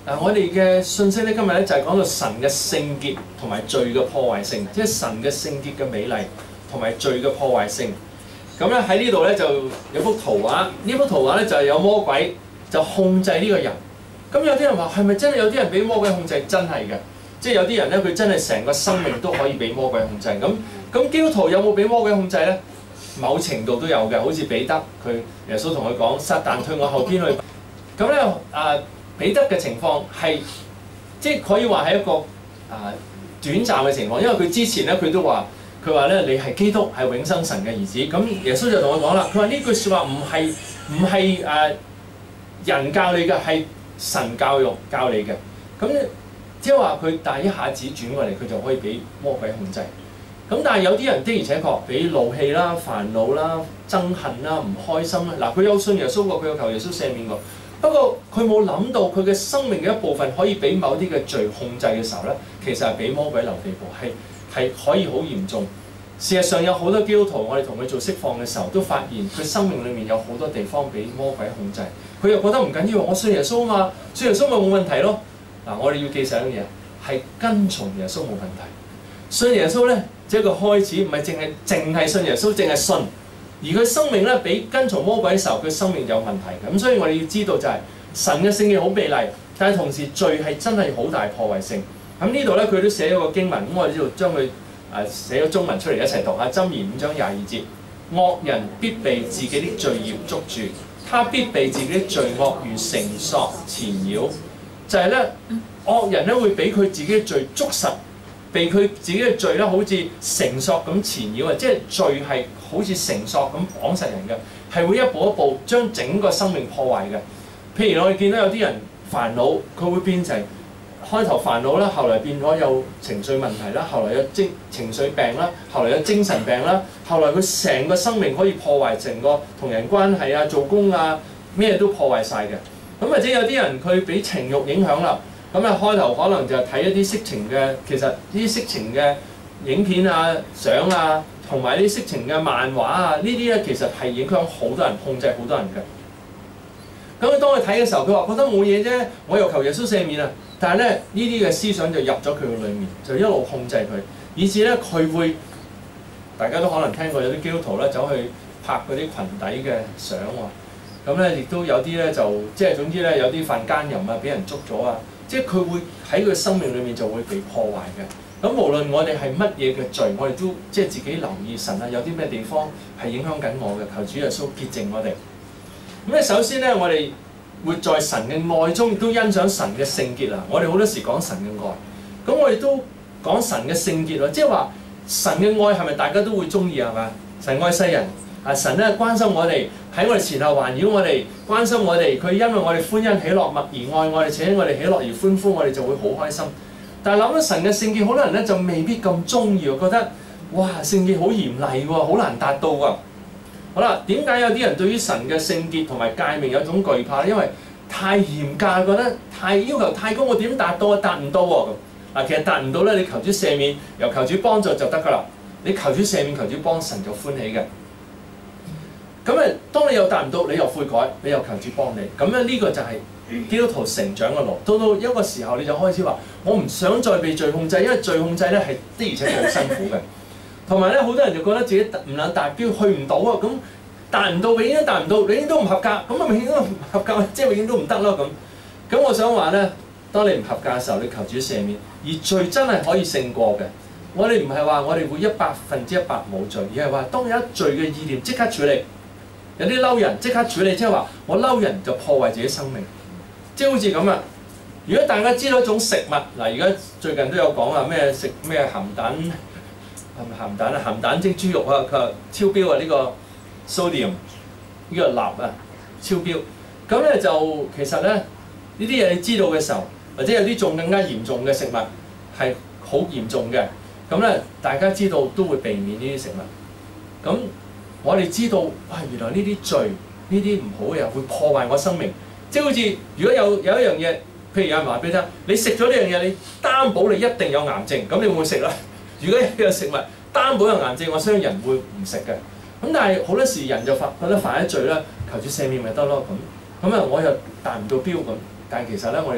我哋嘅信息咧，今日咧就係講到神嘅聖潔同埋罪嘅破壞性，即係神嘅聖潔嘅美麗同埋罪嘅破壞性。咁咧喺呢度咧就有幅圖畫，呢幅圖畫咧就係有魔鬼就控制呢個人。咁有啲人話係咪真係有啲人俾魔鬼控制？真係嘅，即係有啲人咧佢真係成個生命都可以俾魔鬼控制。咁基督徒有冇俾魔鬼控制咧？某程度都有嘅，好似彼得佢耶穌同佢講：撒旦退我後邊去。咁咧彼得嘅情況係即係可以話係一個短暫嘅情況，因為佢之前咧佢都話佢話咧你係基督係永生神嘅兒子。咁耶穌就同佢講啦，佢話呢句説話唔係人教你嘅，係神教你嘅。咁即係話佢，但係一下子轉過嚟，佢就可以俾魔鬼控制。咁但係有啲人的而且確俾怒氣啦、煩惱啦、憎恨啦、唔開心啦。佢有信耶穌過，佢有求耶穌赦免過。不過佢冇諗到佢嘅生命嘅一部分可以俾某啲嘅罪控制嘅時候咧，其實係俾魔鬼留地步，係可以好嚴重。事實上有好多基督徒，我哋同佢做釋放嘅時候，都發現佢生命裡面有好多地方俾魔鬼控制。佢又覺得唔緊要，我信耶穌嘛，信耶穌咪冇問題咯。我哋要記實一樣嘢，係跟從耶穌冇問題。信耶穌咧，只係一個開始，唔係淨係信耶穌，淨係信。而佢生命咧，俾跟從魔鬼嘅時候，佢生命有問題嘅。咁所以我哋要知道就係神嘅聖潔好美麗，但係同時罪係真係好大破壞性。咁呢度咧佢都寫咗個經文，咁我哋呢度將佢寫咗中文出嚟一齊讀下。箴言5章22節：惡人必被自己的罪孽捉住，他必被自己的罪惡如繩索纏繞。就係咧，惡人咧會俾佢自己嘅罪捉實，被佢自己嘅罪咧好似繩索咁纏繞啊！即係罪係好似繩索咁綁實人嘅，係會一步一步將整個生命破壞嘅。譬如我哋見到有啲人煩惱，佢會變成開頭煩惱啦，後來變咗有情緒問題啦，後來有情緒病啦，後來有精神病啦，後來佢成個生命可以破壞，成個同人關係啊、做工啊咩都破壞晒嘅。咁或者有啲人佢俾情慾影響啦，咁開頭可能就睇一啲色情嘅，其實呢啲色情嘅影片啊、相啊，同埋啲色情嘅漫畫啊，呢啲咧其實係影響好多人，控制好多人嘅。咁佢當佢睇嘅時候，佢話覺得冇嘢啫，我又求耶穌赦免啊！但係咧呢啲嘅思想就入咗佢嘅裏面，就一路控制佢，以至咧佢會，大家都可能聽過有啲基督徒咧走去拍嗰啲裙底嘅相喎。咁咧，亦都有啲咧就即係總之咧，有啲犯奸淫啊，俾人捉咗啊，即係佢會喺佢生命裏面就會被破壞嘅。咁無論我哋係乜嘢嘅罪，我哋都即係自己留意神啊，有啲咩地方係影響緊我嘅，求主耶穌潔淨我哋。咁咧，首先咧，我哋活在神嘅愛中，亦都欣賞神嘅聖潔啊！我哋好多時講神嘅愛，咁我哋都講神嘅聖潔喎，即係話神嘅愛係咪大家都會中意係嘛？神愛世人。神咧關心我哋，喺我哋前後環繞我哋，關心我哋。佢因為我哋歡欣喜樂，默而愛我哋，且因我哋喜樂而歡呼，我哋就會好開心。但係諗到神嘅聖潔，好多人咧就未必咁中意，覺得哇聖潔好嚴厲喎，好難達到喎。好啦，點解有啲人對於神嘅聖潔同埋誡命有種懼怕咧？因為太嚴格，覺得太要求太高，我點達到啊？達唔到喎咁。其實達唔到咧，你求主赦免，由求主幫助就得㗎啦。你求主赦免，求主幫，神就歡喜嘅。咁當你又達唔到，你又悔改，你又求主幫你，咁咧呢個就係基督徒成長嘅路。到一個時候，你就開始話：我唔想再被罪控制，因為罪控制咧係的而且確好辛苦嘅。同埋咧，好多人就覺得自己唔能達標，去唔到啊！咁達唔到，永遠都達唔到，永遠都唔合格，咁啊永遠都唔合格，即係永遠都唔得咯咁。咁我想話咧，當你唔合格嘅時候，你求主赦免，而罪真係可以勝過嘅。我哋唔係話我哋會100%冇罪，而係話當有一罪嘅意念即刻處理。有啲嬲人即刻處理，即係話我嬲人就破壞自己生命，即係好似咁啊！如果大家知道一種食物而家最近都有講啊，咩食咩鹹蛋係咪鹹蛋啊？鹹蛋蒸豬肉啊，佢話超標啊！呢個 sodium 呢個鈉啊超標，咁咧就其實咧呢啲嘢你知道嘅時候，或者有啲仲更加嚴重嘅食物係好嚴重嘅，咁咧大家知道都會避免呢啲食物，咁。我哋知道，原來呢啲罪、呢啲唔好嘅嘢會破壞我生命。即係好似如果有一樣嘢，譬如有人話俾你聽，你食咗呢樣嘢，你擔保你一定有癌症，咁你會唔會食啦？如果有食物擔保有癌症，我相信人會唔食嘅。咁但係好多時人就覺得犯咗罪啦，求主赦免咪得咯咁。我又達唔到標咁。但係其實咧，我哋話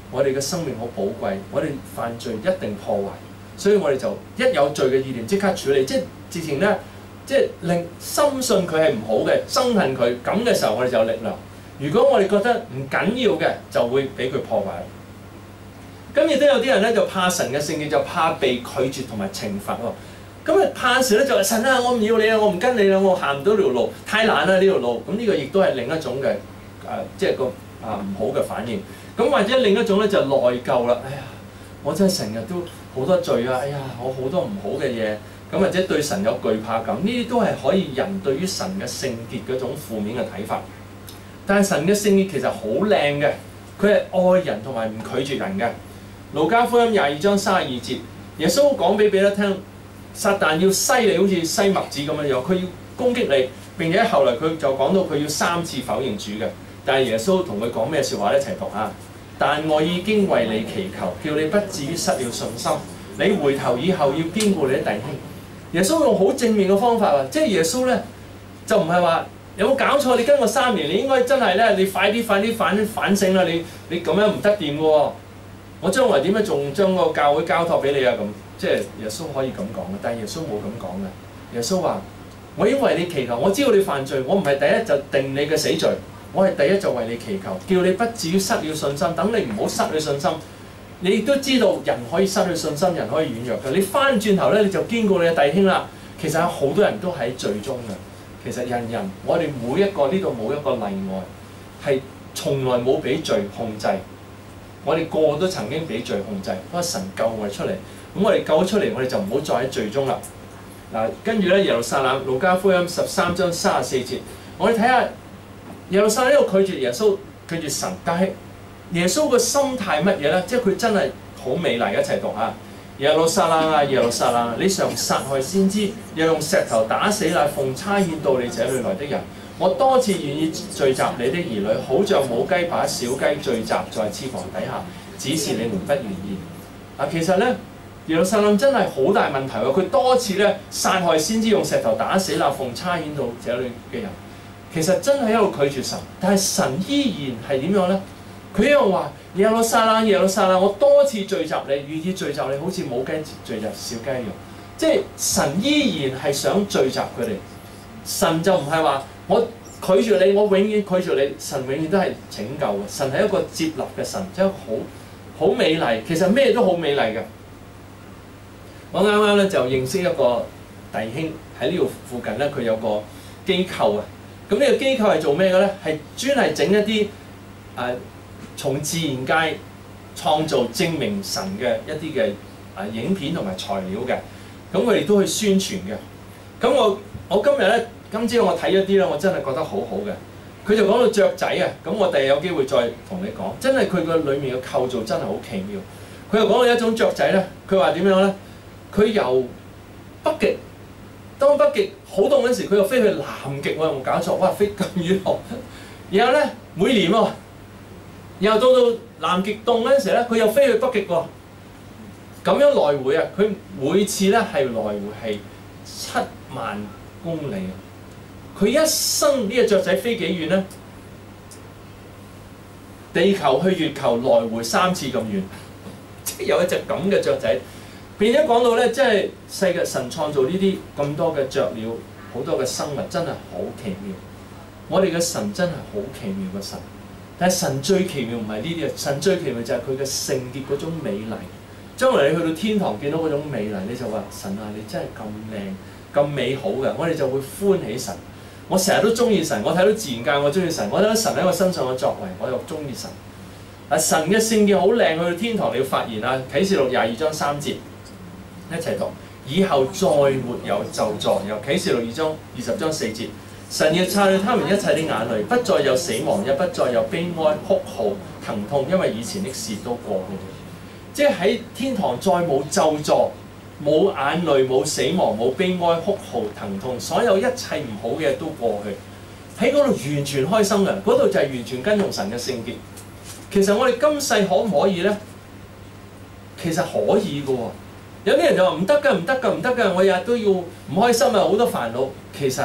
我哋嘅生命好寶貴，我哋犯罪一定破壞，所以我哋就一有罪嘅意念即刻處理，即係之前咧，即係令深信佢係唔好嘅，憎恨佢咁嘅時候，我哋就有力量。如果我哋覺得唔緊要嘅，就會俾佢破壞。咁亦都有啲人咧就怕神嘅聖潔，就怕被拒絕同埋懲罰喎。咁啊怕時咧就話神啊，我唔要你啊，我唔跟你啦，我行唔到條路，太難啦呢條路。咁呢個亦都係另一種嘅即係個唔好嘅反應。咁或者另一種咧就內疚啦。哎呀，我真係成日都好多罪啊！哎呀，我好多唔好嘅嘢。咁或者對神有懼怕感，呢啲都係可以人對於神嘅聖潔嗰種負面嘅睇法。但係神嘅聖潔其實好靚嘅，佢係愛人同埋唔拒絕人嘅。路加福音22章32節，耶穌講俾彼得聽，撒旦要篩你好似篩麥子咁樣樣，佢要攻擊你，並且後來佢就講到佢要3次否認主嘅。但係耶穌同佢講咩説話咧？一齊讀下。但我已經為你祈求，叫你不至於失了信心。你回頭以後要堅固你啲弟兄。耶穌用好正面嘅方法喎，即係耶穌咧就唔係話有冇搞錯？你跟我3年，你應該真係咧，你快啲反省啦！你咁樣唔得掂嘅喎。我將來點樣仲將個教會交託俾你啊？咁即係耶穌可以咁講嘅，但係耶穌冇咁講嘅。耶穌話：我已經為你祈求，我知道你犯罪，我唔係第一就定你嘅死罪，我係第一就為你祈求，叫你不至於失了信心，等你唔好失去信心。你亦都知道人可以失去信心，人可以軟弱嘅。你翻轉頭咧，你就堅固你嘅弟兄啦。其實有好多人都喺罪中嘅。其實人我哋每一個呢度冇一個例外，係從來冇俾罪控制。我哋個個都曾經俾罪控制，不過神救我哋出嚟。咁我哋救咗出嚟，我哋就唔好再喺罪中啦。嗱，跟住咧，耶路撒冷路加福音13章34節，我哋睇下耶路撒冷呢度拒絕耶穌，拒絕神，但係耶穌個心態乜嘢咧？即係佢真係好美麗，一齊讀下。耶路撒冷啊，耶路撒冷，你常殺害先知，又用石頭打死那奉差遣到你這裏來的人。我多次願意聚集你的兒女，好像母雞把小雞聚集在翅膀底下，只是你們不願意。其實咧，耶路撒冷真係好大問題喎！佢多次咧殺害先知，用石頭打死那奉差遣到這裏嘅人。其實真係一路拒絕神，但係神依然係點樣咧？佢一路話：耶路撒冷，耶路撒冷，我多次聚集你，願意聚集你，好似母雞聚集小雞一樣。即係神依然係想聚集佢哋。神就唔係話我拒絕你，我永遠拒絕你。神永遠都係拯救嘅。神係一個接納嘅神，即係好美麗。其實咩都好美麗嘅。我啱啱咧就認識一個弟兄喺呢度附近咧，佢有個機構啊。咁呢個機構係做咩嘅咧？係專係整一啲從自然界創造證明神嘅一啲嘅影片同埋材料嘅。咁佢哋都去宣傳嘅。咁我今日咧，今朝我睇咗啲咧，我真係覺得好好嘅。佢就講到雀仔啊，咁我第日有機會再同你講。真係佢個裡面嘅構造真係好奇妙。佢又講到一種雀仔咧，佢話點樣咧？佢由北極，當北極好凍嗰時，佢又飛去南極喎，有冇搞錯？哇，飛咁遠喎！然後咧，每年喎，然後到南極凍嗰陣時咧，佢又飛去北極喎。咁樣來回啊，佢每次咧係來回係7萬公里啊！佢一生呢隻雀仔飛幾遠咧？地球去月球來回3次咁遠，即係有一隻咁嘅雀仔。並且講到咧，即係世界神創造呢啲咁多嘅雀鳥，好多嘅生物，真係好奇妙。我哋嘅神真係好奇妙嘅神，但係神最奇妙唔係呢啲啊！神最奇妙就係佢嘅聖潔嗰種美麗。將來你去到天堂見到嗰種美麗，你就話神啊，你真係咁靚、咁美好嘅，我哋就會歡喜神。我成日都中意神，我睇到自然界我中意神，我睇到神喺我身上嘅作為，我又中意神。神嘅聖潔好靚，去到天堂你要發現啊！啟示錄22章3節。一齊讀，以後再沒有咒詛。由啟示錄2章20章4節，神要擦去他們一切的眼淚，不再有死亡，也不再有悲哀、哭號、疼痛，因為以前的事都過去了。即係喺天堂再冇咒詛、冇眼淚、冇死亡、冇悲哀、哭號、疼痛，所有一切唔好嘅都過去。喺嗰度完全開心嘅，嗰度就係完全跟從神嘅聖潔。其實我哋今世可唔可以咧？其實可以嘅喎。有啲人就話唔得㗎，唔得㗎，唔得㗎！我日日都要唔開心啊，好多煩惱。其實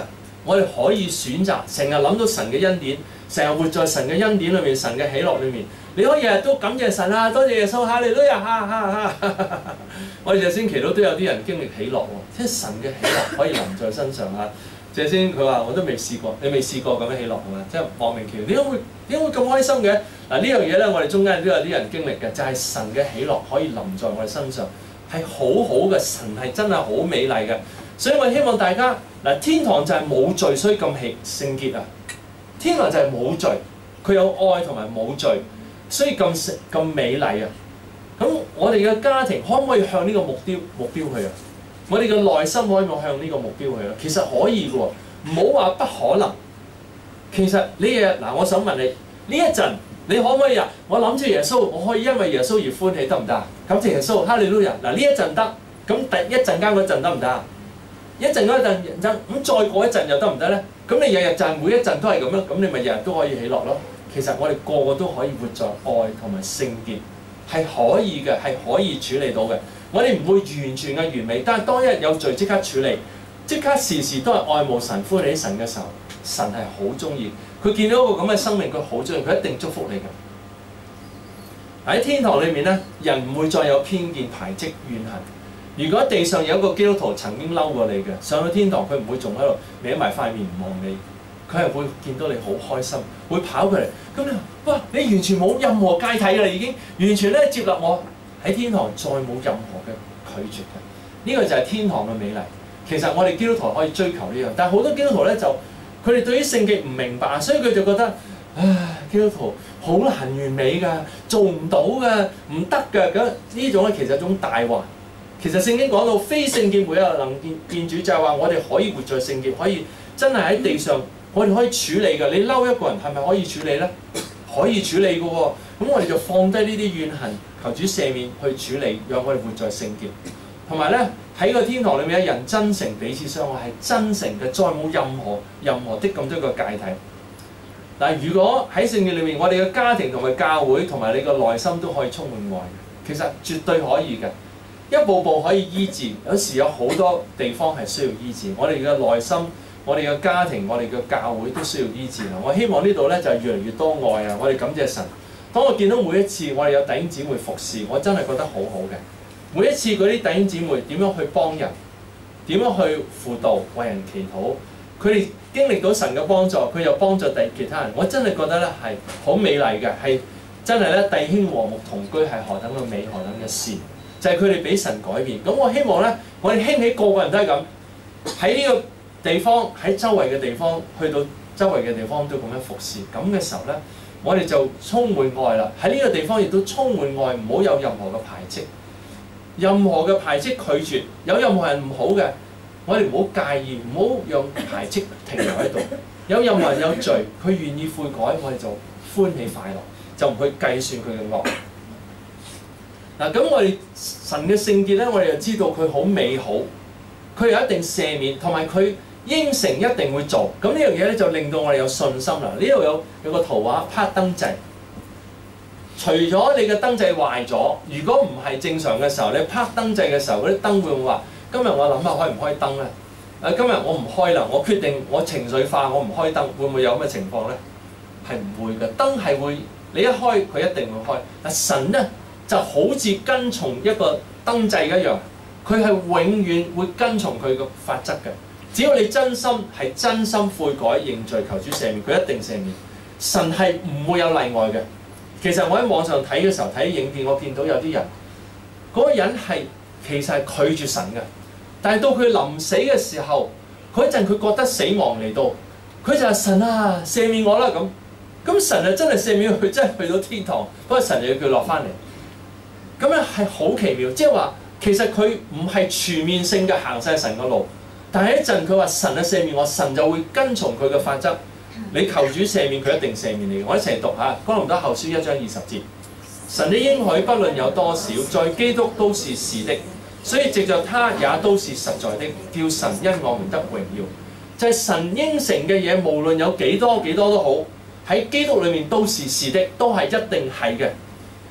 我哋可以選擇成日諗到神嘅恩典，成日活在神嘅恩典裏面，神嘅喜樂裏面。你可以日日都感謝神啊，多謝耶穌，哈利路亞，哈哈哈！我哋謝先祈禱都有啲人經歷喜樂喎，即係神嘅喜樂可以臨在身上啊！謝先佢話我都未試過，你未試過咁樣喜樂係嘛？即係莫名其妙，點解會咁開心嘅？嗱呢樣嘢咧，我哋中間都有啲人經歷嘅，就係神嘅喜樂可以臨在我哋身上，係好好嘅，神係真係好美麗嘅。所以我希望大家嗱，天堂就係冇罪，所以咁聖潔啊！天堂就係冇罪，佢有愛同埋冇罪。所以咁美麗啊！咁我哋嘅家庭可唔可以向呢個目標去啊？我哋嘅內心可唔可以向呢個目標去啊？其實可以嘅喎，唔好話不可能。其實呢嘢嗱，我想問你呢一陣，你可唔可以啊？我諗住耶穌，我可以因為耶穌而歡喜得唔得啊？感謝耶穌，哈利路亞！嗱呢一陣得，咁第一陣間嗰陣得唔得啊？一陣嗰陣咁再過一陣又得唔得咧？咁你日日就係每一陣都係咁樣，咁你咪日日都可以喜樂咯。其實我哋個個都可以活在愛同埋聖潔，係可以嘅，係可以處理到嘅。我哋唔會完全嘅完美，但係當一日有罪即刻處理，即刻時時都係愛慕神、歡喜神嘅時候，神係好中意。佢見到一個咁嘅生命，佢好中意，佢一定祝福你嘅。喺天堂裏面咧，人唔會再有偏見、排斥、怨恨。如果地上有一個基督徒曾經嬲過你嘅，上到天堂佢唔會仲喺度歪埋塊面唔望你。佢係會見到你好開心，會跑過嚟。咁你話：哇！你完全冇任何芥蒂㗎啦，已經完全咧接納我喺天堂，再冇任何嘅拒絕嘅。呢個就係天堂嘅美麗。其實我哋基督徒可以追求呢樣，但係好多基督徒咧就佢哋對於聖潔唔明白，所以佢就覺得唉，基督徒好難完美㗎，做唔到㗎，唔得㗎。咁呢種咧其實係一種大話。其實聖經講到非聖潔沒有能見主，就係話我哋可以活在聖潔，可以真係喺地上。我哋可以處理㗎，你嬲一個人係咪可以處理咧？可以處理㗎喎。咁我哋就放低呢啲怨恨，求主赦免去處理，讓我哋活在聖潔。同埋咧喺個天堂裏面，人真誠彼此相愛，係真誠嘅，再冇任何的咁多個芥蒂。但係如果喺聖潔裏面，我哋嘅家庭同埋教會同埋你個內心都可以充滿愛嘅，其實絕對可以嘅，一步步可以醫治。有時有好多地方係需要醫治，我哋嘅內心。我哋嘅家庭、我哋嘅教會都需要醫治啊！我希望呢度咧就係越嚟越多愛啊！我哋感謝神。當我見到每一次我哋有弟兄姊妹服侍，我真係覺得好好嘅。每一次嗰啲弟兄姊妹點樣去幫人，點樣去輔導、為人祈禱，佢哋經歷到神嘅幫助，佢又幫助其他人，我真係覺得咧係好美麗嘅，係真係咧弟兄和睦同居係何等嘅美、何等嘅善，就係佢哋俾神改變。咁我希望咧，我哋興起個個人都係咁喺呢個地方，喺周圍嘅地方，去到周圍嘅地方都咁樣服侍，咁嘅時候咧，我哋就充滿愛啦。喺呢個地方亦都充滿愛，唔好有任何嘅排斥，任何嘅排斥拒絕，有任何人唔好嘅，我哋唔好介意，唔好讓排斥停留喺度。有任何人有罪，佢願意悔改，我哋就歡喜快樂，就唔去計算佢嘅惡。嗱，咁我哋神嘅聖潔咧，我哋就知道佢好美好，佢有一定赦免，同埋佢應承一定會做。咁呢樣嘢咧就令到我哋有信心啦。呢度有個圖畫，拍燈掣。除咗你嘅燈掣壞咗，如果唔係正常嘅時候，你拍燈掣嘅時候，嗰啲燈會唔會話：今日我諗下開唔開燈咧？今日我唔開啦，我決定我情緒化，我唔開燈，會唔會有咁嘅情況咧？係唔會嘅，燈係會你一開佢一定會開。但神咧就好似跟從一個燈掣一樣，佢係永遠會跟從佢個法則嘅。只要你真心悔改認罪求主赦免，佢一定赦免。神係唔會有例外嘅。其實我喺網上睇嘅時候睇影片，我見到有啲人嗰個人係其實係拒絕神嘅，但係到佢臨死嘅時候，嗰陣佢覺得死亡嚟到，佢就話神啊赦免我啦咁。咁神啊真係赦免佢，真係去到天堂。不過神就要佢落翻嚟。咁咧係好奇妙，即係話其實佢唔係全面性嘅行晒神嘅路，但係一陣佢話神啊赦免我，神就會跟從佢嘅法則。你求主赦免，佢一定赦免你嘅。我一齊讀下《哥林多後書》1章20節。神的應許不論有多少，在基督都是是的，所以藉着他也都是實在的，叫神因我們得榮耀。就係神應承嘅嘢，無論有幾多都好，喺基督裏面都是是的，都係一定係嘅。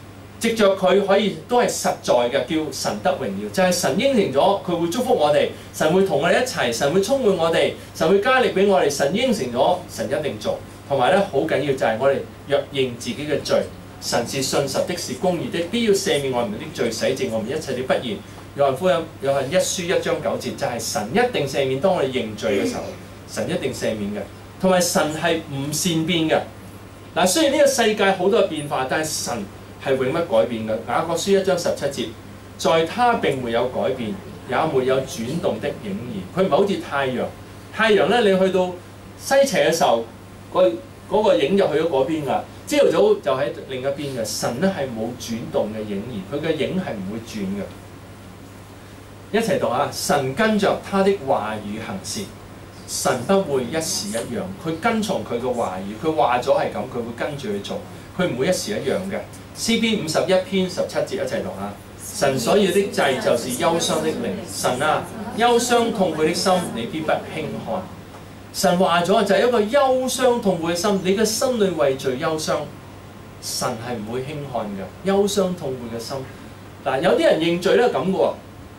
藉着佢可以都係實在嘅，叫神得榮耀。就係神應承咗佢會祝福我哋，神會同我哋一齊，神會充滿我哋，神會加力俾我哋。神應承咗，神一定做。同埋咧，好緊要就係我哋若認自己嘅罪，神是信實的，是公義的，必要赦免我們的罪，洗淨我們一切的不義。約翰福音約翰一書1章9節就係神一定赦免。當我哋認罪嘅時候，神一定赦免嘅。同埋神係唔善變嘅。嗱，雖然呢個世界好多嘅變化，但係神係永不改變嘅。雅各書1章17節，在他並沒有改變，也沒有轉動的影兒。佢唔係好似太陽，太陽咧你去到西斜嘅時候，嗰個影就去咗嗰邊㗎。朝頭早就喺另一邊嘅。神咧係冇轉動嘅影兒，佢嘅影係唔會轉嘅。一齊讀啊！神跟着他的話語行事，神不會一時一樣。佢跟從佢嘅話語，佢話咗係咁，佢會跟住去做，佢唔會一時一樣嘅。詩篇51篇17節一齊讀啊！神所要的祭就是憂傷的靈，神啊，憂傷痛苦的心你必不輕看。神話咗就係一個憂傷痛苦嘅心，你嘅心裏為罪憂傷，神係唔會輕看嘅。憂傷痛苦嘅心，嗱，有啲人認罪咧咁嘅喎，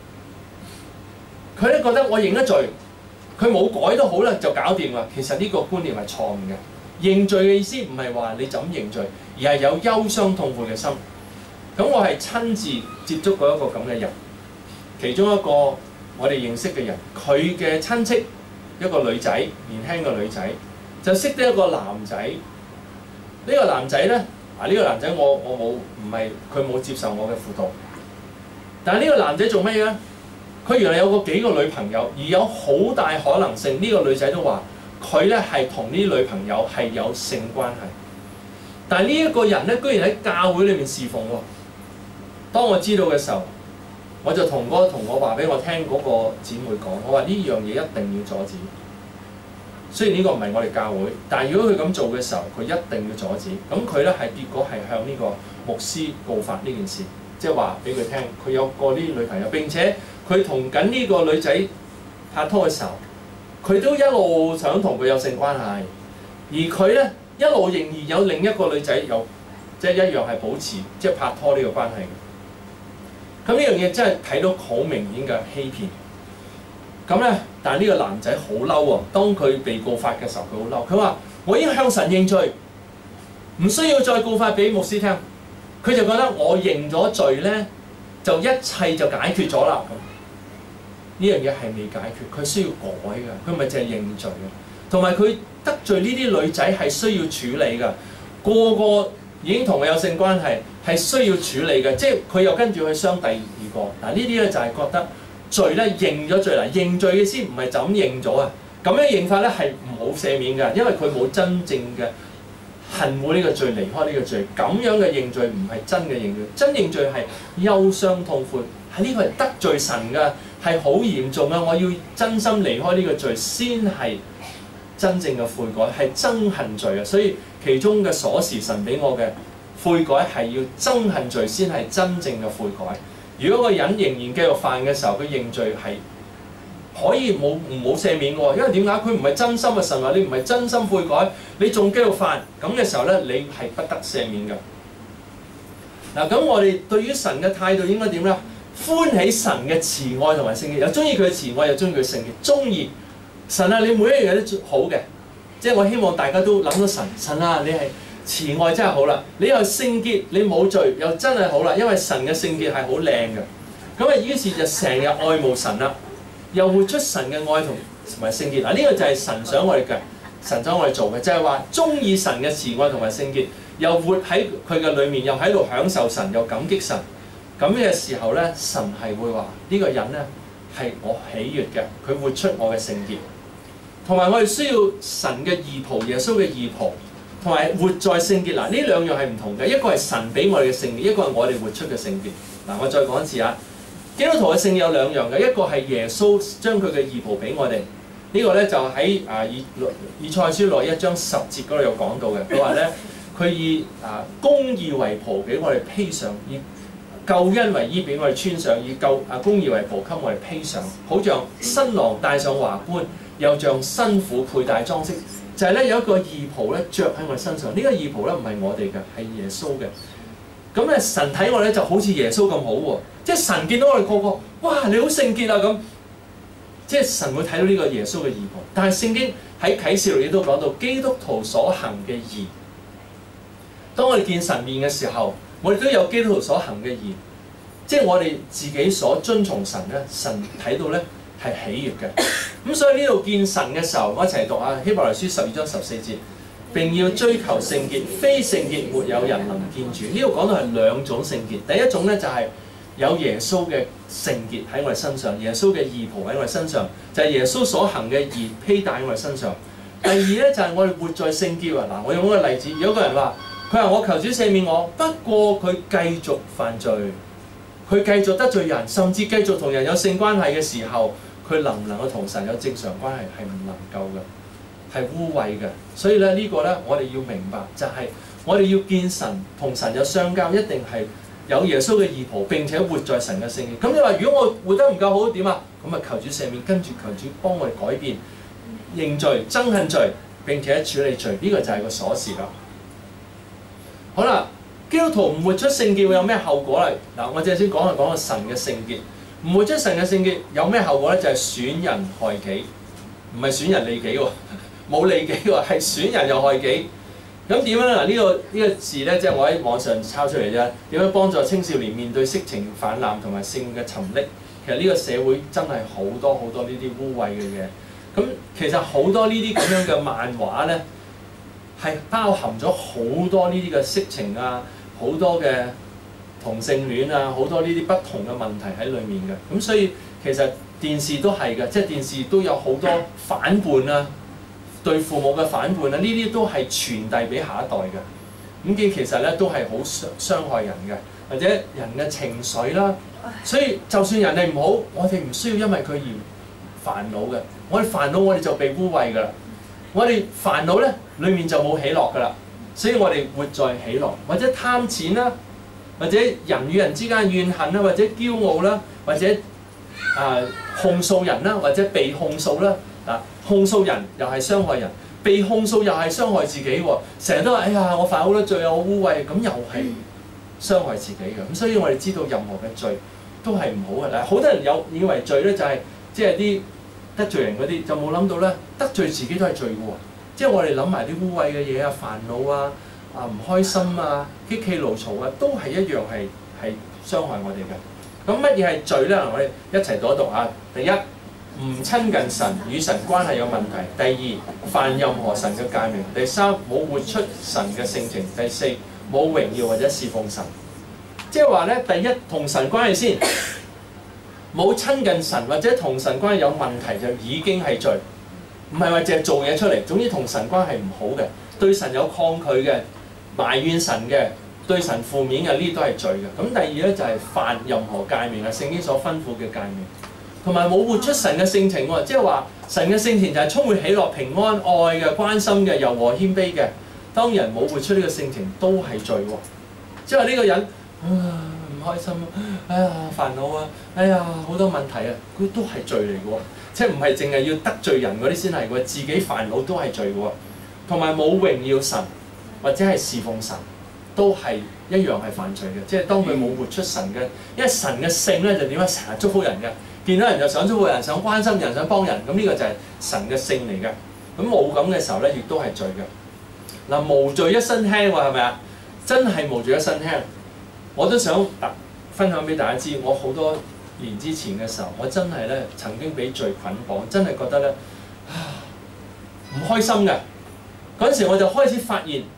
佢咧覺得我認得罪，佢冇改都好啦，就搞掂啦。其實呢個觀念係錯誤嘅。認罪嘅意思唔係話你就咁認罪，而係有憂傷痛苦嘅心。咁我係親自接觸過一個咁嘅人，其中一個我哋認識嘅人，佢嘅親戚一個女仔，年輕嘅女仔，就識得一個男仔。呢個男仔咧，呢個男仔我冇唔係佢冇接受我嘅輔導，但係呢個男仔做乜嘢咧？佢原來有幾個女朋友，而有好大可能性呢個女仔都話佢咧係同呢啲女朋友係有性關係。但係呢一個人咧，居然喺教會裏面侍奉喎。當我知道嘅時候，我就同我話俾我聽嗰個姊妹講，我話呢樣嘢一定要阻止。雖然呢個唔係我哋教會，但係如果佢咁做嘅時候，佢一定要阻止。咁佢咧係結果係向呢個牧師告發呢件事，即係話俾佢聽，佢有過呢啲女朋友，並且佢同緊呢個女仔拍拖嘅時候，佢都一路想同佢有性關係，而佢咧一路仍然有另一個女仔有即係一樣係保持即係拍拖呢個關係。咁呢樣嘢真係睇到好明顯嘅欺騙。咁咧，但係呢個男仔好嬲喎。當佢被告發嘅時候，佢好嬲。佢話：我已經向神認罪，唔需要再告發俾牧師聽。佢就覺得我認咗罪咧，就一切就解決咗啦。咁呢樣嘢係未解決，佢需要改㗎。佢唔係淨係認罪嘅，同埋佢得罪呢啲女仔係需要處理㗎。個個已經同佢有性關係，係需要處理嘅。即係佢又跟住去傷第二個。嗱，呢啲咧就係覺得罪咧認咗罪啦。認罪嘅意思唔係就咁認咗啊。咁樣認法咧係唔好赦免㗎，因為佢冇真正嘅恨惡呢個罪，離開呢個罪。咁樣嘅認罪唔係真嘅認罪。真認罪係憂傷痛悔，係呢個係得罪神㗎，係好嚴重啊！我要真心離開呢個罪，先係真正嘅悔改，係憎恨罪啊！所以其中嘅鎖匙，神俾我嘅悔改係要憎恨罪，先係真正嘅悔改。如果個人仍然繼續犯嘅時候，佢認罪係可以唔好赦免嘅，因為點解？佢唔係真心嘅。神話你唔係真心悔改，你仲繼續犯咁嘅時候咧，你係不得赦免嘅。嗱，咁我哋對於神嘅態度應該點咧？歡喜神嘅慈愛同埋聖潔，又中意佢嘅慈愛，又中意佢聖潔，中意神啊！你每一樣嘢都好嘅，即係我希望大家都諗到神啊！你係慈愛真係好啦，你又聖潔，你冇罪又真係好啦，因為神嘅聖潔係好靚嘅。咁啊，於是就成日愛慕神啦，又活出神嘅愛同埋聖潔。嗱，呢個就係神想我哋嘅，神想我哋做嘅，就係話中意神嘅慈愛同埋聖潔，又活喺佢嘅裏面，又喺度享受神，又感激神。咁嘅時候咧，神係會話呢個人咧係我喜悅嘅，佢活出我嘅聖潔。同埋我哋需要神嘅義袍，耶穌嘅義袍，同埋活在聖潔。嗱，呢兩樣係唔同嘅，一個係神俾我哋嘅聖潔，一個係我哋活出嘅聖潔。嗱，我再講一次啊，基督徒嘅聖潔有兩樣嘅，一個係耶穌將佢嘅義袍俾我哋。呢個咧就喺以賽亞書1章10節嗰度有講到嘅。佢話咧，佢以公義為袍俾我哋披上，以救恩為衣俾我哋穿上，以公義為袍給我哋披上，好像新郎戴上華冠，又像新婦佩戴裝飾。就係咧有一個義袍咧著喺我哋身上，呢個義袍咧唔係我哋嘅，係耶穌嘅。 咁咧神睇我哋就好似耶穌咁好喎，即係神見到我哋個個，哇你好聖潔啊咁，即係神會睇到呢個耶穌嘅義袍。但係聖經喺啟示錄亦都講到基督徒所行嘅義。當我哋見神面嘅時候，我哋都有基督徒所行嘅義，即係我哋自己所遵從神咧，神睇到咧係喜悅嘅。咁所以呢度見神嘅時候，我一齊讀下希伯來書12章14節。並要追求聖潔，非聖潔沒有人能見主。呢度講到係兩種聖潔，第一種咧就係有耶穌嘅聖潔喺我哋身上，耶穌嘅義袍喺我哋身上，就係耶穌所行嘅義披戴喺我哋身上。第二咧就係我哋活在聖潔啊！嗱，我用一個例子，有個人話：佢話我求主赦免我，不過佢繼續犯罪，佢繼續得罪人，甚至繼續同人有性關係嘅時候，佢能唔能夠同神有正常關係係唔能夠嘅。係污穢嘅，所以咧呢個咧我哋要明白，就係我哋要見神同神有相交，一定係有耶穌嘅義袍，並且活在神嘅聖潔。咁你話如果我活得唔夠好點啊？咁啊求主赦免，跟住求主幫我哋改變，認罪、憎恨罪，並且處理罪，呢個就係個鎖匙啦。好啦，基督徒唔活出聖潔會有咩後果咧？嗱，我先講下神嘅聖潔，唔活出神嘅聖潔有咩後果咧？就係損人害己，唔係損人利己喎。冇利己喎，係損人又害己。咁點樣咧？嗱，呢個字咧，即係我喺網上抄出嚟啫。點樣幫助青少年面對色情泛濫同埋性嘅沉溺？其實呢個社會真係好多呢啲污穢嘅嘢。咁其實好多呢啲咁樣嘅漫畫咧，係包含咗好多呢啲嘅色情啊，好多嘅同性戀啊，好多呢啲不同嘅問題喺裡面嘅。咁所以其實電視都係嘅，即係電視都有好多反叛啊。對父母嘅反叛啊，呢啲都係傳遞俾下一代嘅。咁其實咧都係好傷害人嘅，或者人嘅情緒啦。所以就算人哋唔好，我哋唔需要因為佢而煩惱嘅。我哋煩惱，我哋就被污穢㗎啦。我哋煩惱咧，裡面就冇喜樂㗎啦。所以我哋活在喜樂，或者貪錢啦，或者人與人之間怨恨啦，或者驕傲啦，或者控訴人啦，或者被控訴啦。控訴人又係傷害人，被控訴又係傷害自己喎。成日都話：哎呀，我犯好多罪啊，我污穢，咁又係傷害自己嘅。咁所以我哋知道任何嘅罪都係唔好嘅。嗱，好多人以為罪咧就係即係啲得罪人嗰啲，就冇諗到咧得罪自己都係罪嘅喎。即係我哋諗埋啲污穢嘅嘢啊、煩惱啊、唔開心啊、激氣怒嘈啊，都係一樣係傷害我哋嘅。咁乜嘢係罪咧？我哋一齊讀一讀啊。第一，唔親近神，與神關係有問題。第二，犯任何神嘅誡命。第三，冇活出神嘅性情。第四，冇榮耀或者侍奉神。即係話咧，第一同神關係先，冇親近神或者同神關係有問題就已經係罪。唔係話淨係做嘢出嚟，總之同神關係唔好嘅，對神有抗拒嘅、埋怨神嘅、對神負面嘅，呢啲都係罪嘅。咁第二咧就係犯任何誡命啊，聖經所吩咐嘅誡命。同埋冇活出神嘅性情喎，即係話神嘅性情就係充滿喜樂、平安、愛嘅、關心嘅、柔和謙卑嘅。當人冇活出呢個性情，都係罪喎。即係話呢個人唔開心啊，哎呀煩惱啊，哎呀好多問題啊，佢都係罪嚟嘅喎。即係唔係淨係要得罪人嗰啲先係喎，自己煩惱都係罪喎。同埋冇榮耀神或者係侍奉神，都係一樣係犯罪嘅。即係當佢冇活出神嘅，因為神嘅性咧就點樣成日祝福人嘅。見到人就想祝福人，想關心人，想幫人，咁呢個就係神嘅性嚟嘅。咁冇咁嘅時候咧，亦都係罪嘅。嗱，無罪一身輕喎，係咪啊？真係無罪一身輕。我都想分享俾大家知，我好多年之前嘅時候，我真係咧曾經俾罪捆綁，真係覺得咧唔開心嘅。嗰陣時我就開始發現，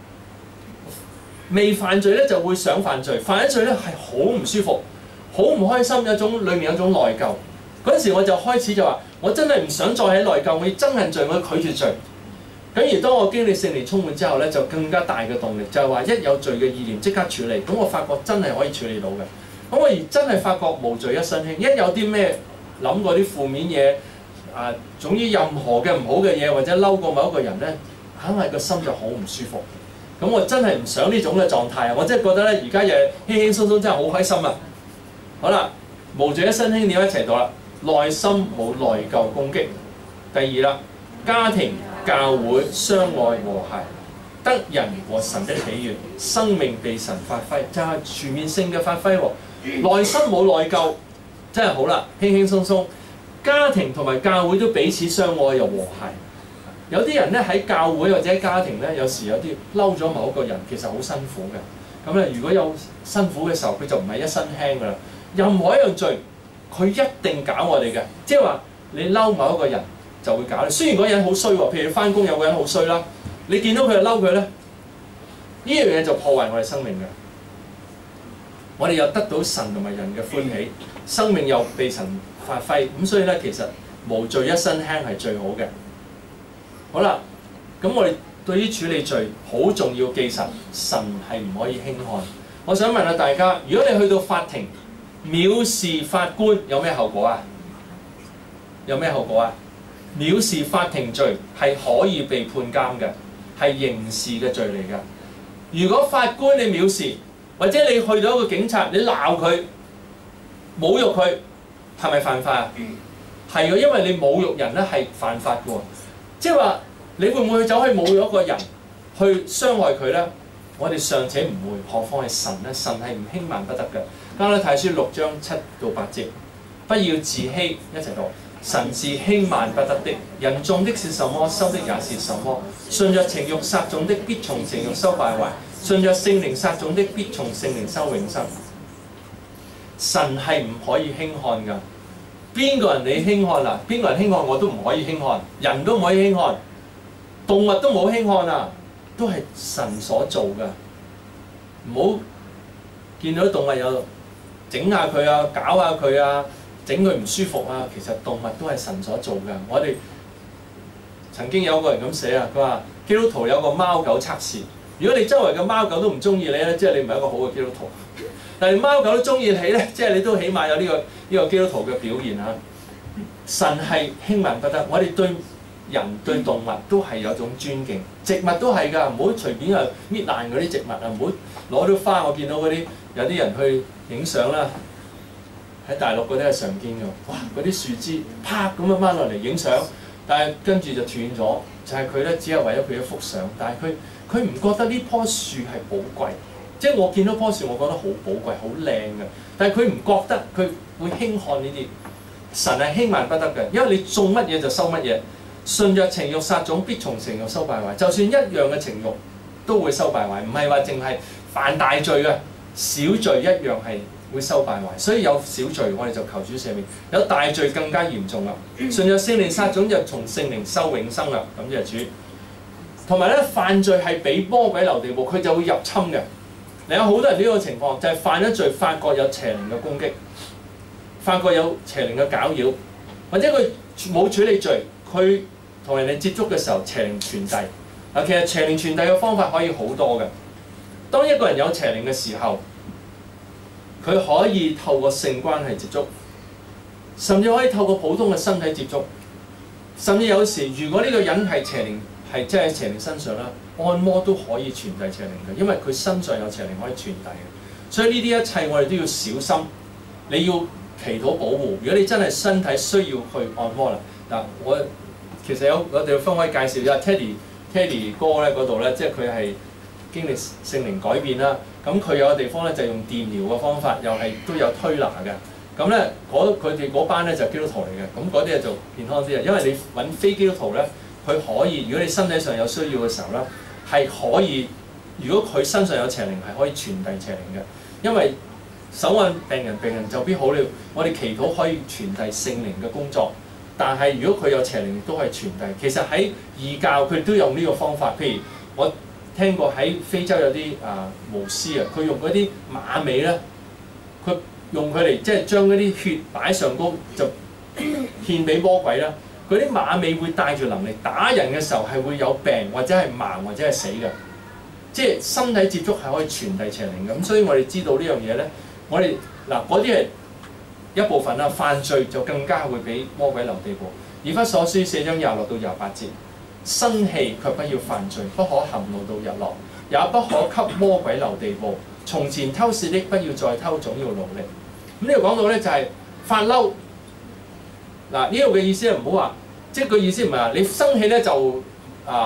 未犯罪咧就會想犯罪，犯咗罪咧係好唔舒服。好唔開心，裏面有種內疚。嗰陣時我就開始就話：我真係唔想再喺內疚，我要憎恨罪，我要拒絕罪。咁而當我經歷聖靈充滿之後咧，就更加大嘅動力，就係話一有罪嘅意念即刻處理。咁我發覺真係可以處理到嘅。咁我而真係發覺無罪一身輕。一有啲咩諗過啲負面嘢總之任何嘅唔好嘅嘢，或者嬲過某一個人咧，硬係個心就好唔舒服。咁我真係唔想呢種嘅狀態啊！我真係覺得咧，而家嘢輕輕鬆鬆真係好開心啊！好啦，無罪一身輕，點一齊讀啦？內心冇內疚攻擊。第二啦，家庭教會相愛和諧。 得人和神的喜悅，生命被神發揮，就係全面性嘅發揮喎。內心冇內疚，真係好啦，輕輕鬆鬆。家庭同埋教會都彼此相愛又和諧。有啲人咧喺教會或者家庭咧，有時有啲嬲咗某一個人，其實好辛苦嘅。咁咧，如果有辛苦嘅時候，佢就唔係一身輕噶啦。任何一樣罪，佢一定搞我哋嘅，即係話你嬲某一個人就會搞你。雖然嗰個人好衰喎，譬如你翻工有個人好衰啦，你見到佢就嬲佢咧，呢樣嘢就破壞我哋生命嘅。我哋又得到神同埋人嘅歡喜，生命又被神發揮，咁所以咧其實無罪一身輕係最好嘅。好啦，咁我哋對於處理罪好重要記實，神係唔可以輕看。我想問下大家，如果你去到法庭藐視法官，有咩後果啊？有咩後果啊？藐視法庭罪係可以被判監嘅，係刑事嘅罪嚟㗎。如果法官你藐視，或者你去到一個警察，你鬧佢、侮辱佢，係咪犯法啊？係嘅，因為你侮辱人咧係犯法嘅喎。即係話，你會唔會走去侮辱一個人，去傷害佢咧？我哋尚且唔會，何況係神咧？神係唔輕慢不得嘅。加拉太書6章7到8節，不要自欺，一齊讀。神是輕慢不得的，人種的是什麼，收的也是什麼。順着情慾撒種的，必從情慾收敗壞；順着聖靈撒種的，必從聖靈收永生。神係唔可以輕看㗎。邊個人你輕看啊？邊個人輕看我都唔可以輕看，人都唔可以輕看，動物都冇輕看啊！都係神所做㗎。唔好見到動物有整下佢啊，搞下佢啊，整佢唔舒服啊。其實動物都係神所做㗎。我哋曾經有個人咁寫啊，佢話基督徒有個貓狗測試，如果你周圍嘅貓狗都唔中意你咧，即係你唔係一個好嘅基督徒。但係貓狗都中意你咧，即係你都起碼有呢個基督徒嘅表現啊！神係輕慢不得，我哋對人對動物都係有種尊敬，植物都係㗎，唔好隨便啊搣爛嗰啲植物啊，唔好攞到花。我見到嗰啲有啲人去影相啦，喺大陸嗰啲係常見㗎，哇！嗰啲樹枝啪咁樣掹落嚟影相，但係跟住就斷咗，就係佢咧只係為咗佢一幅相，但係佢唔覺得呢棵樹係寶貴。即係我見到棵樹，我覺得好寶貴、好靚嘅，但係佢唔覺得，佢會輕看呢啲。神係輕慢不得嘅，因為你種乜嘢就收乜嘢。順着情慾撒種，必從情慾收敗壞。就算一樣嘅情慾都會收敗壞，唔係話淨係犯大罪嘅，小罪一樣係會收敗壞。所以有小罪，我哋就求主赦免；有大罪更加嚴重啦。順着聖靈撒種，就從聖靈收永生啦。咁就係主。同埋咧，犯罪係俾魔鬼留地步，佢就會入侵嘅。有好多人呢個情況就係犯咗罪，發覺有邪靈嘅攻擊，發覺有邪靈嘅攪擾，或者佢冇處理罪，佢同人哋接觸嘅時候邪靈傳遞。嗱，其實邪靈傳遞嘅方法可以好多嘅。當一個人有邪靈嘅時候，佢可以透過性關係接觸，甚至可以透過普通嘅身體接觸，甚至有時如果呢個人係邪靈，係即係喺邪靈身上啦。按摩都可以傳遞邪靈嘅，因為佢身上有邪靈可以傳遞嘅。所以呢啲一切我哋都要小心，你要祈禱保護。如果你真係身體需要去按摩啦，嗱，我其實我哋分開介紹一下 Teddy 哥咧嗰度咧，即係佢係經歷聖靈改變啦。咁佢有個地方咧就用電療嘅方法，又係都有推拿嘅。咁咧佢哋嗰班咧就基督徒嚟嘅，咁嗰啲就健康啲啊。因為你揾非基督徒咧，佢可以，如果你身體上有需要嘅時候咧，係可以，如果佢身上有邪靈，係可以傳遞邪靈嘅。因為手按病人就必好了。我哋祈禱可以傳遞聖靈嘅工作，但係如果佢有邪靈，都係傳遞。其實喺異教佢都用呢個方法。譬如我聽過喺非洲有啲巫師啊，佢用嗰啲馬尾咧，佢用佢嚟即係將嗰啲血擺上高，就獻俾魔鬼啦。嗰啲馬尾會帶住能力，打人嘅時候係會有病或者係盲或者係死嘅，即係身體接觸係可以傳遞邪靈嘅。咁所以我哋知道呢樣嘢咧，我哋嗱嗰啲係一部分啦，犯罪就更加會俾魔鬼留地步。以弗所書4章26到28節，生氣卻不要犯罪，不可含怒到日落，也不可給魔鬼留地步。從前偷竊的不要再偷，總要努力。咁呢度講到咧就係發嬲。嗱，呢度嘅意思係唔好話，即係個意思唔係話你生氣咧就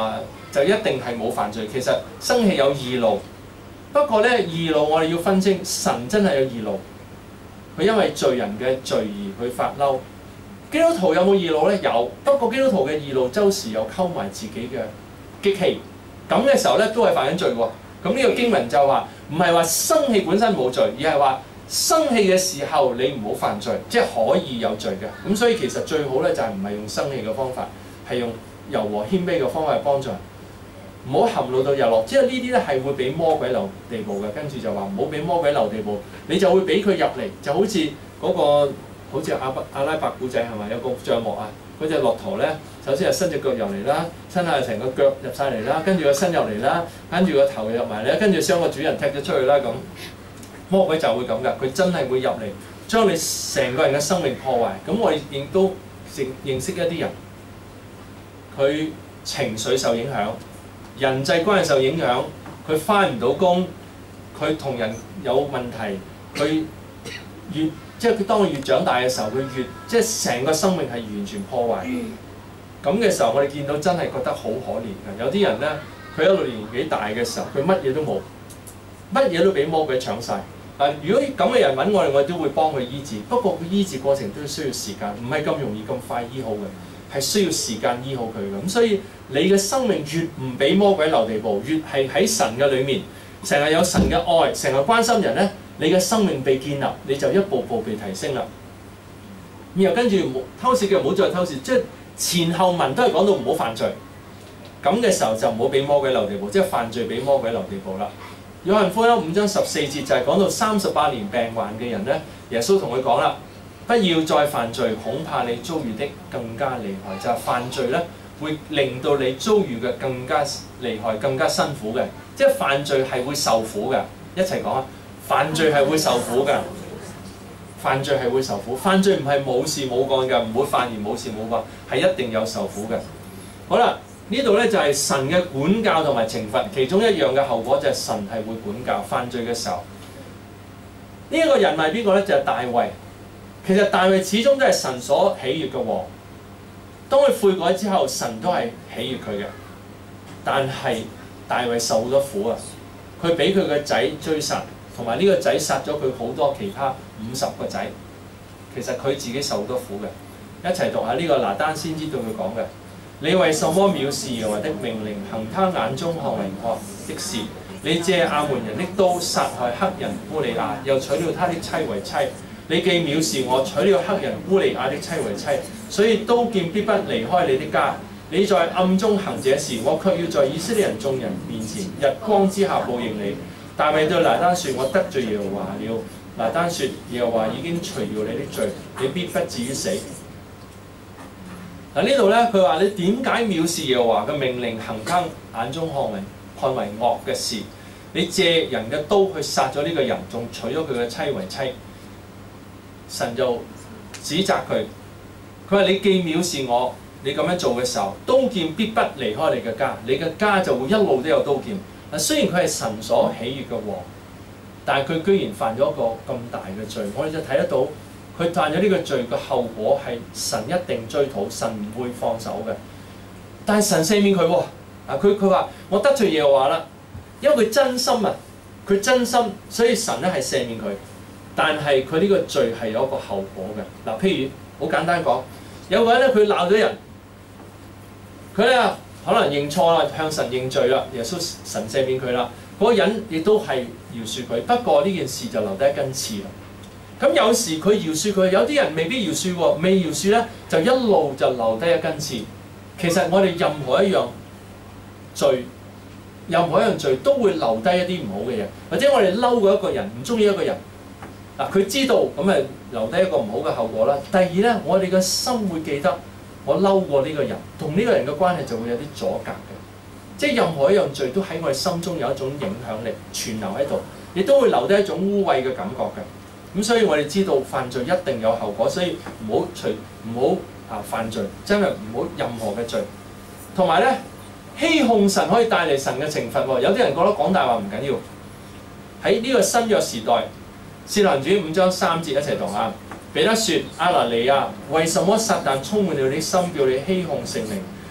就一定係冇犯罪。其實生氣有二路，不過咧二路我哋要分清，神真係有二路，佢因為罪人嘅罪而去發嬲。基督徒有冇二路咧？有，不過基督徒嘅二路周時又溝埋自己嘅激氣，咁嘅時候咧都係犯緊罪喎。咁呢個經文就話唔係話生氣本身冇罪，而係話生氣嘅時候你唔好犯罪，即係可以有罪嘅。咁所以其實最好咧就係唔係用生氣嘅方法，係用柔和謙卑嘅方法去幫助人，唔好含怒到日落。即係呢啲咧係會俾魔鬼留地步嘅。跟住就話唔好俾魔鬼留地步，你就會俾佢入嚟，就好似嗰個。好似阿拉伯古仔係咪有個帳幕啊？嗰隻駱駝咧，首先係伸隻腳入嚟啦，伸下成個腳入晒嚟啦，跟住個身入嚟啦，跟住個頭入埋嚟，跟住將個主人踢咗出去啦咁。魔鬼就會咁噶，佢真係會入嚟，將你成個人嘅生命破壞。咁我亦都認識一啲人，佢情緒受影響，人際關係受影響，佢返唔到工，佢同人有問題，佢即係佢當佢越長大嘅時候，佢越即係成個生命係完全破壞。咁嘅時候，我哋見到真係覺得好可憐嘅。有啲人咧，佢一路年紀大嘅時候，佢乜嘢都冇，乜嘢都俾魔鬼搶晒。如果咁嘅人揾我哋，我哋都會幫佢醫治。不過佢醫治過程都需要時間，唔係咁容易咁快醫好嘅，係需要時間醫好佢嘅。咁所以你嘅生命越唔俾魔鬼留地步，越係喺神嘅裏面，成日有神嘅愛，成日關心人咧。你嘅生命被建立，你就一步步被提升啦。然後跟住偷竊嘅唔好再偷竊，即係前後文都係講到唔好犯罪。咁嘅時候就唔好俾魔鬼留地步，即係犯罪俾魔鬼留地步啦。約翰福音5章14節就係講到38年病患嘅人咧，耶穌同佢講啦，不要再犯罪，恐怕你遭遇的更加厲害。就係犯罪咧，會令到你遭遇嘅更加厲害、更加辛苦嘅。即係犯罪係會受苦嘅。一齊講啊！犯罪係會受苦㗎，犯罪係會受苦。犯罪唔係冇事冇幹㗎，唔會犯而冇事冇幹，係一定有受苦嘅。好啦，呢度咧就係神嘅管教同埋懲罰，其中一樣嘅後果就係神係會管教犯罪嘅時候。呢一個人係邊個咧？就係大衛。其實大衛始終都係神所喜悅嘅王。當佢悔改之後，神都係喜悅佢嘅。但係大衛受咗苦啊！佢俾佢個仔追殺。同埋呢個仔殺咗佢好多其他50個仔，其實佢自己受多苦嘅。一齊讀下呢個拿單先知對佢講嘅：你為什麼藐視耶和華的命令，行他眼中看為惡的事？你借亞捫人的刀殺害黑人烏利亞，又娶了他的妻為妻。你既藐視我，娶了黑人烏利亞的妻為妻，所以刀劍必不離開你的家。你在暗中行這事，我卻要在以色列人眾人面前日光之下報應你。大衛對拿單說：我得罪耶和華了。拿單說：耶和華已經除掉你的罪，你必不至於死。嗱呢度咧，佢話你點解藐視耶和華嘅命令，行他眼中看為惡嘅事？你借人嘅刀去殺咗呢個人，仲娶咗佢嘅妻為妻。神就指責佢，佢話你既藐視我，你咁樣做嘅時候，刀劍必不離開你嘅家，你嘅家就會一路都有刀劍。嗱，雖然佢係神所喜悅嘅王，但係佢居然犯咗一個咁大嘅罪，我哋就睇得到佢犯咗呢個罪嘅後果係神一定追討，神唔會放手嘅。但係神赦免佢喎，佢話我得罪耶和華啦，因為佢真心啊，佢真心，所以神咧係赦免佢。但係佢呢個罪係有一個後果嘅。嗱，譬如好簡單講，有個人咧佢鬧咗人，佢咧可能認錯啦，向神認罪啦，耶穌神赦免佢啦。嗰個人亦都係饒恕佢，不過呢件事就留低一根刺啦。咁有時佢饒恕佢，有啲人未必饒恕喎，未饒恕咧就一路就留低一根刺。其實我哋任何一樣罪都會留低一啲唔好嘅嘢，或者我哋嬲過一個人，唔中意一個人，嗱佢知道咁咪留低一個唔好嘅後果啦。第二咧，我哋嘅心會記得我嬲過呢個人，同呢個人嘅關係就會有啲阻隔嘅。即係任何一樣罪都喺我哋心中有一種影響力存留喺度，亦都會留低一種污穢嘅感覺嘅。咁所以我哋知道犯罪一定有後果，所以唔好犯罪，真係唔好任何嘅罪。同埋咧，欺哄神可以帶嚟神嘅懲罰喎。有啲人覺得講大話唔緊要。喺呢個新約時代，使徒行傳5章3節一齊讀啊！彼得說：阿拿尼亞，為什麼撒但充滿了你心，叫你欺哄聖靈，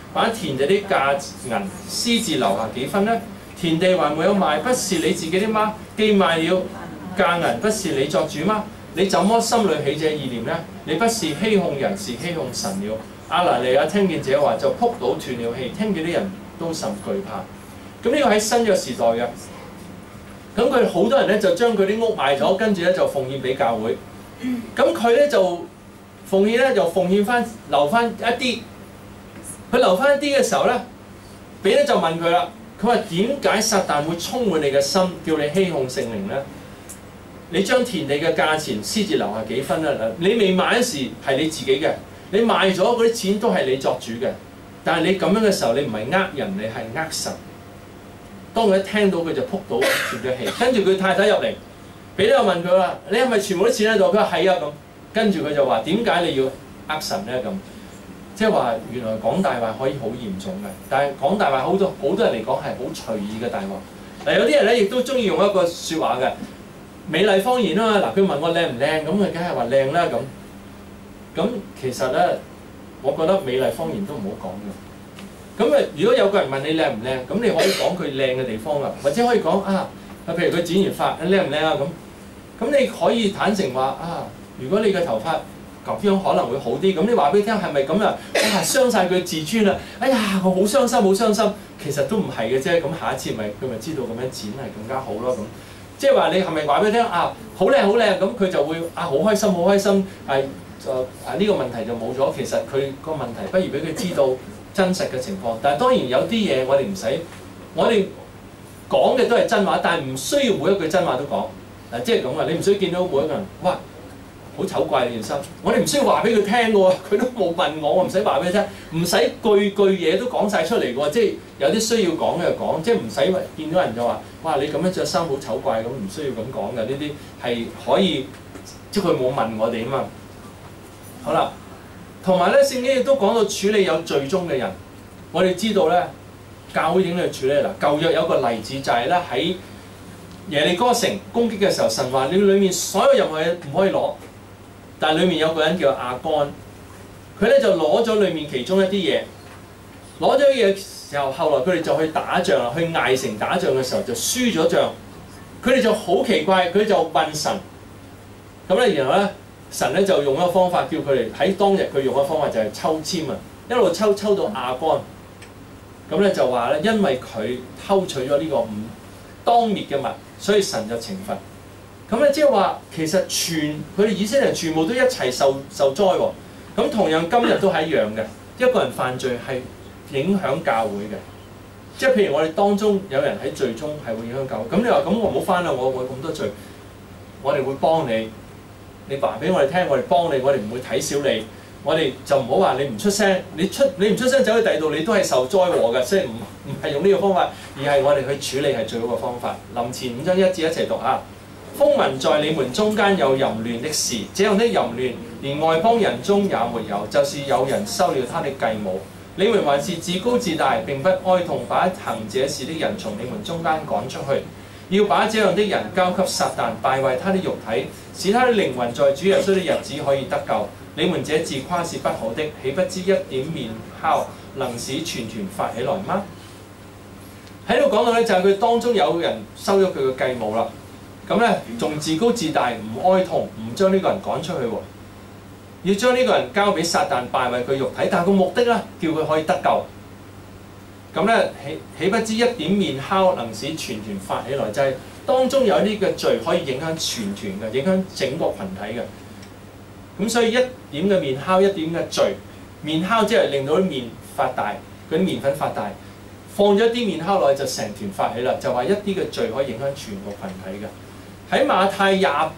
把田地的價銀私自留下幾分呢？田地還沒有賣，不是你自己的嗎？既賣了價銀，不是你作主嗎？你怎麼心裏起這意念呢？你不是欺哄人，是欺哄神了。亞拿尼亞聽見這話就仆倒斷了氣，聽見啲人都甚懼怕。咁呢個喺新約時代嘅，咁佢好多人咧就將佢啲屋賣咗，跟住咧就奉獻俾教會。咁佢咧就奉獻咧就奉獻翻留翻一啲，佢留翻一啲嘅時候咧，彼得就問佢啦，佢話點解撒旦會充滿你嘅心，叫你欺哄聖靈咧？你將田地嘅價錢私自留下幾分啦？你未買嗰時係你自己嘅，你賣咗嗰啲錢都係你作主嘅。但係你咁樣嘅時候，你唔係呃人，你係呃神。當佢一聽到佢就仆倒斷咗氣，跟住佢太太入嚟，彼得又問佢話：你係咪全部啲錢喺度？佢話係啊咁。跟住佢就話：點解你要呃神咧？咁即係話原來講大話可以好嚴重嘅，但係講大話好多人嚟講係好隨意嘅大話。嗱，有啲人咧亦都中意用一個説話嘅。美麗謊言啊嘛，嗱佢問我靚唔靚，咁佢梗係話靚啦咁。咁其實咧，我覺得美麗謊言都唔好講嘅。咁如果有個人問你靚唔靚，咁你可以講佢靚嘅地方啦，或者可以講譬如佢剪完髮，靚唔靚啊咁。咁你可以坦誠話如果你嘅頭髮咁樣可能會好啲，咁你話俾佢聽係咪咁啊？傷晒佢自尊啦！哎呀，我好傷心，好傷心。其實都唔係嘅啫，咁下一次佢咪知道咁樣剪係更加好咯咁。即係話你係咪話俾佢聽好靚好靚，咁佢就會好開心好開心，呢個問題就冇咗。其實佢個問題不如俾佢知道真實嘅情況。但係當然有啲嘢我哋唔使，我哋講嘅都係真話，但係唔需要每一句真話都講。即係咁啊！你唔需要見到每一個人，哇，好醜怪呢件衫。我哋唔需要話俾佢聽嘅喎，佢都冇問我，我唔使話俾佢聽，唔使句句嘢都講晒出嚟嘅喎。即係有啲需要講嘅就講，即係唔使見到人就話，哇！你咁樣着衫好醜怪咁，唔需要咁講嘅。呢啲係可以，即係佢冇問我哋啊嘛。好啦，同埋咧，聖經亦都講到處理有罪中嘅人。我哋知道咧，教會點樣去處理嗱？舊約有個例子就係咧喺耶利哥城攻擊嘅時候，神話你裏面所有任何嘢唔可以攞，但係裏面有個人叫亞干，佢咧就攞咗裏面其中一啲嘢，攞咗啲嘢時候，後來佢哋就去打仗啦，去艾城打仗嘅時候就輸咗仗，佢哋就好奇怪，佢就問神，咁咧然後咧神咧就用一個方法叫佢哋喺當日佢用嘅方法就係抽籤啊，一路抽到亞干，咁咧就話咧因為佢偷取咗呢個唔當滅嘅物，所以神就懲罰。咁咧即係話其實佢哋以色列人全部都一齊受災喎。咁同樣今日都係一樣嘅，一個人犯罪係影響教會嘅。即係譬如我哋當中有人喺罪中係會影響教會。咁你話咁我唔好返啦，我咁多罪，我哋會幫你。你話俾我哋聽，我哋幫你，我哋唔會睇小你。我哋就唔好話你唔出聲，你唔出聲走去第二度，你都係受災禍嘅。即係唔係用呢個方法，而係我哋去處理係最好嘅方法。林前5章1節一齊讀下。風聞在你們中間有淫亂的事，這樣的淫亂連外邦人中也沒有，就是有人收了他的繼母。你們還是自高自大，並不哀痛把行這事的人從你們中間趕出去，要把這樣的人交給撒旦，敗壞他的肉體，使他的靈魂在主耶穌的日子可以得救。你們這自誇是不好的，豈不知一點麵酵能使全團發起來嗎？喺度講到咧，就係佢當中有人收咗佢嘅繼母啦。咁咧，仲自高自大，唔哀痛，唔將呢個人趕出去喎，要將呢個人交俾撒旦敗壞佢肉體，但係個目的咧，叫佢可以得救。咁咧，豈不知一點麵酵能使全團發起來？就係當中有啲嘅罪可以影響全團嘅，影響整個群體嘅。咁所以一點嘅麵酵，一點嘅罪，麵酵即係令到啲麵發大，嗰啲麵粉發大，放咗一啲麵酵落去就成團發起啦。就話一啲嘅罪可以影響全個群體嘅。喺馬太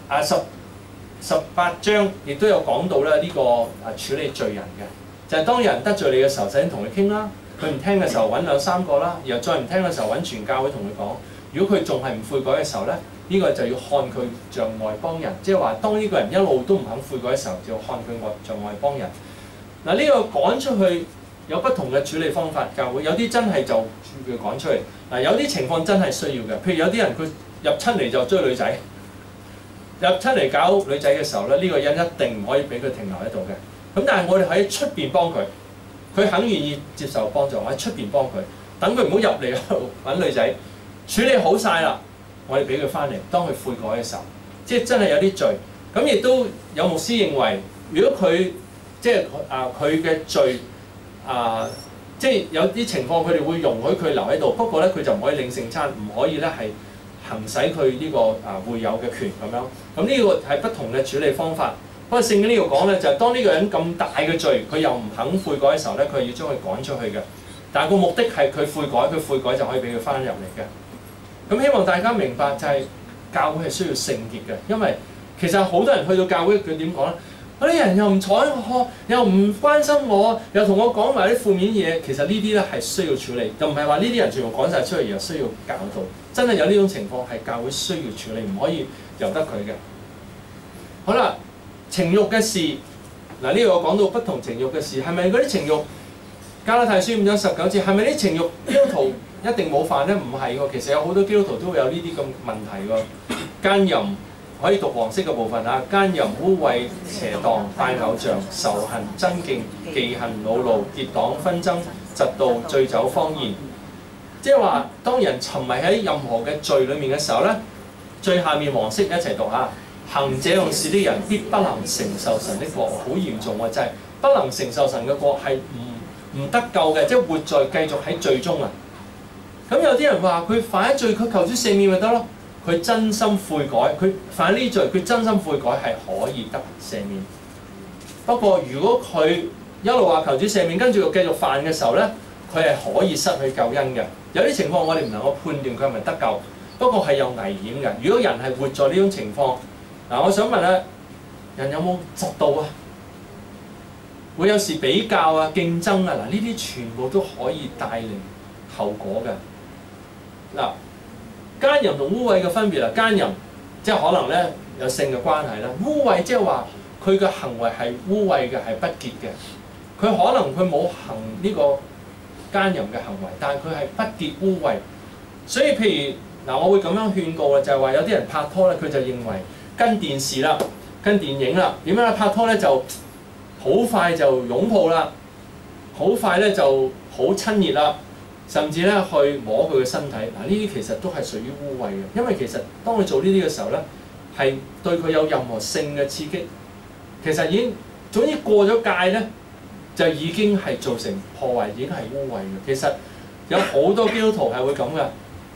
18章亦都有講到咧呢個處理罪人嘅，就係當有人得罪你嘅時候，首先同佢傾啦。佢唔聽嘅時候揾2、3個啦，然後再唔聽嘅時候揾全教會同佢講。如果佢仲係唔悔改嘅時候咧，呢個就要看佢像外邦人，即係話當呢個人一路都唔肯悔改嘅時候，就要看佢像外邦人。嗱，呢個趕出去有不同嘅處理方法，教會有啲真係就叫佢趕出去。嗱，有啲情況真係需要嘅，譬如有啲人佢入親嚟就追女仔，入親嚟搞女仔嘅時候咧，呢個人一定唔可以俾佢停留喺度嘅。咁但係我哋喺出邊幫佢， 佢肯願意接受幫助，我喺出邊幫佢，等佢唔好入嚟揾女仔，處理好晒啦，我哋俾佢翻嚟，當佢悔改嘅時候，即係真係有啲罪，咁亦都有牧師認為，如果佢即係佢嘅罪即係有啲情況，佢哋會容許佢留喺度，不過咧佢就唔可以領聖餐，唔可以咧係行使佢呢個會有嘅權咁樣。咁呢個係不同嘅處理方法。不過聖經呢度講咧，就係當呢個人咁大嘅罪，佢又唔肯悔改嘅時候咧，佢係要將佢趕出去嘅。但係個目的係佢悔改，佢悔改就可以俾佢翻入嚟嘅。咁希望大家明白就係教會係需要聖潔嘅，因為其實好多人去到教會，佢點講咧？嗰啲人又唔睬我，又唔關心我，又同我講埋啲負面嘢。其實呢啲咧係需要處理，就唔係話呢啲人全部趕晒出嚟，而係需要教導。真係有呢種情況係教會需要處理，唔可以由得佢嘅。好啦，情慾嘅事嗱，呢度我講到不同情慾嘅事，係咪嗰啲情慾？加拉太書5章19節，係咪啲情慾基督徒一定冇犯咧？唔係喎，其實有好多基督徒都會有呢啲咁問題喎。奸淫。可以讀黃色嘅部分啊！奸淫、污穢、邪蕩、拜偶像、仇恨、爭競、忌恨、惱怒、結黨、紛爭、嫉妒、醉酒、謊言。即係話，當人沉迷喺任何嘅罪裡面嘅時候咧，最下面黃色一齊讀下：行這樣事的人必不能承受神的國。好嚴重喎，真係不能承受神嘅國係唔得救嘅，即係活在繼續喺罪中啊！咁有啲人話佢犯咗罪，佢求主赦免咪得咯？佢真心悔改，佢犯呢罪，佢真心悔改係可以得赦免。不過如果佢一路話求主赦免，跟住又繼續犯嘅時候咧，佢係可以失去救恩嘅。有啲情況我哋唔能夠判斷佢係咪得救，不過係有危險嘅。如果人係活在呢種情況，嗱，我想問咧，人有冇嫉妒啊？會有時比較啊、競爭啊，嗱，呢啲全部都可以帶嚟後果嘅。嗱。奸淫同污穢嘅分別啊，奸淫即係可能咧有性嘅關係啦，污穢即係話佢嘅行為係污穢嘅，係不潔嘅。佢可能佢冇行呢個奸淫嘅行為，但係佢係不潔污穢。所以譬如嗱，我會咁樣勸告嘅就係話，有啲人拍拖咧，佢就認為跟電視啦、跟電影啦，點樣咧拍拖咧就好快就擁抱啦，好快咧就好親熱啦。甚至咧去摸佢嘅身體，嗱，呢啲其實都係屬於污穢嘅，因為其實當佢做呢啲嘅時候咧，係對佢有任何性嘅刺激，其實已經總之過咗界咧，就已經係造成破壞，已經係污穢嘅。其實有好多基督徒係會咁嘅，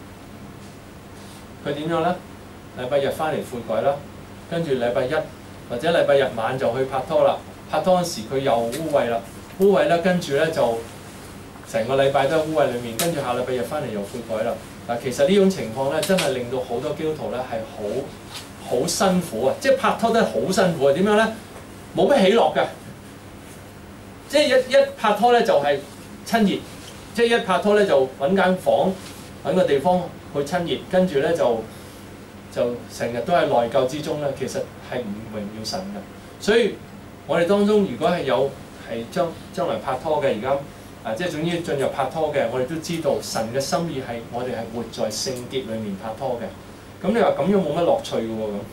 佢點樣咧？禮拜日翻嚟悔改啦，跟住禮拜一或者禮拜日晚就去拍拖啦，拍拖嗰時佢又污穢啦，污穢啦，跟住咧就成個禮拜都喺污穢裡面，跟住下禮拜日翻嚟又悔改啦。嗱，其實呢種情況咧，真係令到好多基督徒咧係好辛苦啊！即係拍拖都係好辛苦啊！點樣咧？冇乜喜樂嘅，即係一拍拖咧就係親熱，即係一拍拖咧就揾間房揾個地方去親熱，跟住咧就成日都係內疚之中咧，其實係唔榮耀神嘅。所以我哋當中如果係有係將來拍拖嘅而家。即係總之進入拍拖嘅，我哋都知道神嘅心意係我哋係活在聖潔裏面拍拖嘅。咁你話咁樣冇乜樂趣嘅喎咁。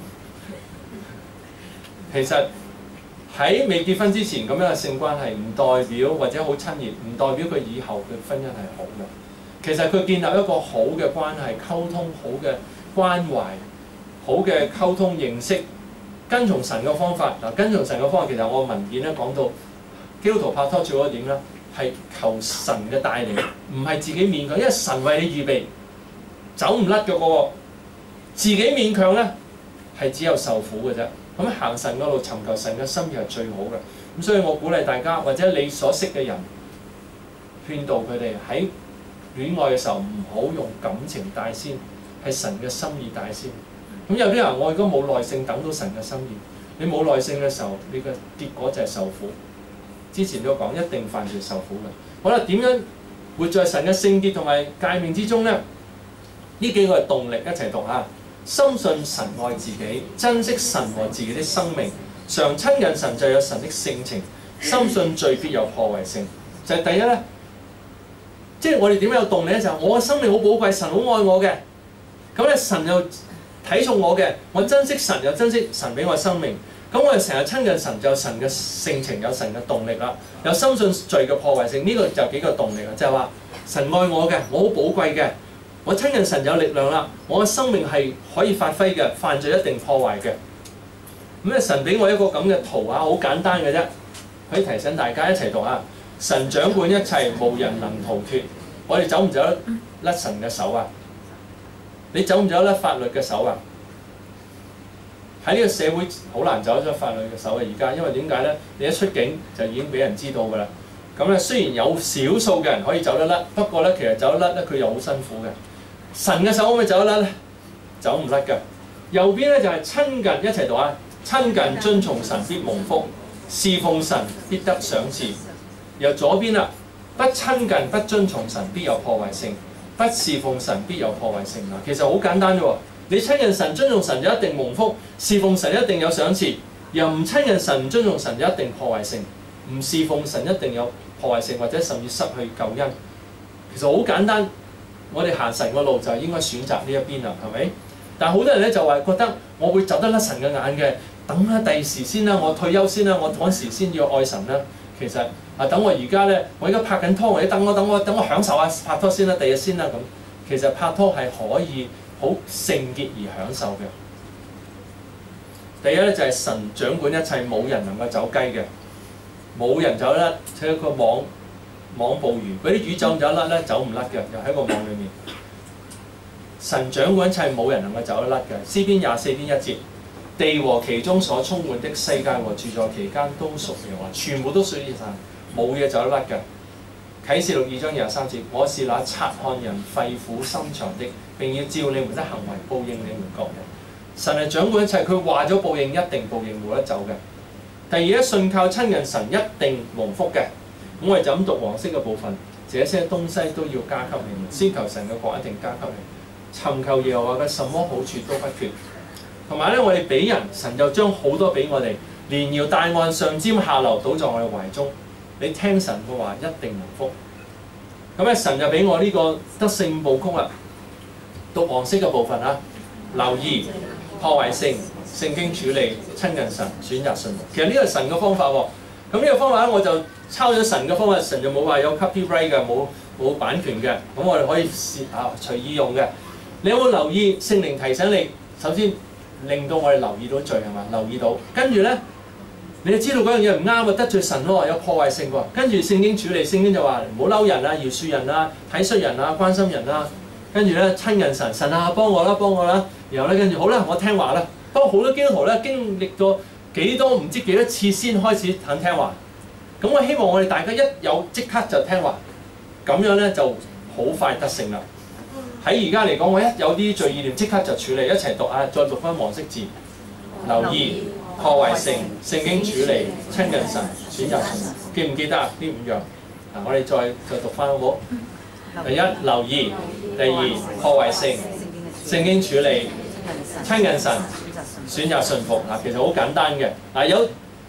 其實喺未結婚之前咁樣嘅性關係，唔代表或者好親熱，唔代表佢以後嘅婚姻係好嘅。其實佢建立一個好嘅關係、溝通、好嘅關懷、好嘅溝通認識，跟從神嘅方法。嗱，跟從神嘅方法，其實我文件咧講到基督徒拍拖最好點咧？係求神嘅帶領，唔係自己勉強，因為神為你預備，走唔甩嘅個，自己勉強咧係只有受苦嘅啫。咁行神嗰路，尋求神嘅心意係最好嘅。咁所以我鼓勵大家，或者你所識嘅人，勸導佢哋喺戀愛嘅時候唔好用感情帶先，係神嘅心意帶先。咁有啲人我如果冇耐性等到神嘅心意，你冇耐性嘅時候，你嘅結果就係受苦。之前都講一定犯罪受苦嘅。好啦，點樣活在神嘅聖潔同埋誡命之中咧？呢幾個係動力，一齊讀下。深信神愛自己，珍惜神和自己的生命，常親近神就有神的性情。深信罪必有破壞性。就係第一咧，即係我哋點樣有動力咧？就係我嘅生命好寶貴，神好愛我嘅。咁咧神又睇重我嘅，我珍惜神又珍惜神俾我生命。咁我哋成日親近神，就有神嘅性情，有神嘅動力啦，有深信罪嘅破壞性。呢個就幾個動力啊，就係話神愛我嘅，我好寶貴嘅，我親近神有力量啦，我嘅生命係可以發揮嘅，犯罪一定破壞嘅。咁咧，神俾我一個咁嘅圖畫，好簡單嘅啫，可以提醒大家一齊讀啊！神掌管一切，無人能逃脫。我哋走唔走得甩神嘅手啊？你走唔走得甩法律嘅手啊？喺呢個社會好難走得出法律嘅手啊！而家因為點解咧？你一出境就已經俾人知道㗎啦。咁咧，雖然有少數嘅人可以走得甩，不過咧，其實走得甩咧，佢又好辛苦嘅。神嘅手可唔可以走得甩咧？走唔甩㗎。右邊咧就係親近，一齊讀啊！親近遵從神必蒙福，侍奉神必得賞賜。由左邊啦，不親近不遵從神必有破壞性，不侍奉神必有破壞性啊！其實好簡單啫喎。你親近神、尊重神就一定蒙福，侍奉神一定有賞賜；又唔親近神、唔尊重神就一定破壞性，唔侍奉神一定有破壞性，或者甚至失去救恩。其實好簡單，我哋行神個路就應該選擇呢一邊啦，係咪？但係好多人咧就話覺得我會走得甩神嘅眼嘅，等啦第時先啦，我退休先啦，我嗰時先要愛神啦。其實等我而家咧，我而家拍緊拖，或者等我享受下拍拖先啦，第日先啦咁。其實拍拖係可以好聖潔而享受嘅。第一咧就係神掌管一切，冇人能夠走雞嘅，冇人走甩，即係個網捕魚，嗰啲魚走唔走甩咧？走唔甩嘅，又喺個網裏面。神掌管一切，冇人能夠走得甩嘅。詩篇24篇1節，地和其中所充滿的世界和住在其間都屬耶和華，全部都屬於神，冇嘢走得甩嘅。啟示錄2章23節，我是那察看人肺腑心腸的，並要照你們的行為報應你們各人。神係掌管一切，佢話咗報應，一定報應，冇得走嘅。第二咧，信靠親近神一定蒙福嘅。咁我哋就咁讀黃色嘅部分，這些東西都要加給你們，先求神嘅國一定加給你。尋求耶和華嘅什麼好處都不缺。同埋咧，我哋俾人，神就將好多俾我哋，連搖帶按，上尖下流，倒在我哋懷中。你聽神嘅話，一定蒙福。咁咧，神就俾我呢個得勝部曲啦。讀黃色嘅部分啊，留意破壞性、聖經處理、親近神、選擇信服。其實呢個係神嘅方法喎。咁呢個方法咧，我就抄咗神嘅方法，神就冇話有 copyright 嘅，冇版權嘅。咁我哋可以隨意用嘅。你有冇留意聖靈提醒你？首先令到我哋留意到罪係嘛？留意到，跟住咧，你就知道嗰樣嘢唔啱啊，得罪神咯，有破壞性喎。跟住聖經處理，聖經就話唔好嬲人啊，饒恕人啊，體恤人啊，關心人啊。跟住咧，親近神，神啊幫我啦，幫我啦。然後咧，跟住好啦，我聽話啦。不過好多基督徒咧，經歷過幾多唔知幾多次先開始肯聽話。咁我希望我哋大家一有即刻就聽話，咁樣咧就好快得勝啦。喺而家嚟講，我一有啲罪意念即刻就處理，一齊讀啊！再讀翻黃色字，留意破壞性、聖經處理、親近神、選擇神，記唔記得啊？呢5樣嗱，我哋再讀翻好唔好？第一，留意；第二，破壞性、聖經處理、親近神、選擇信服。嗱，其實好簡單嘅。嗱，有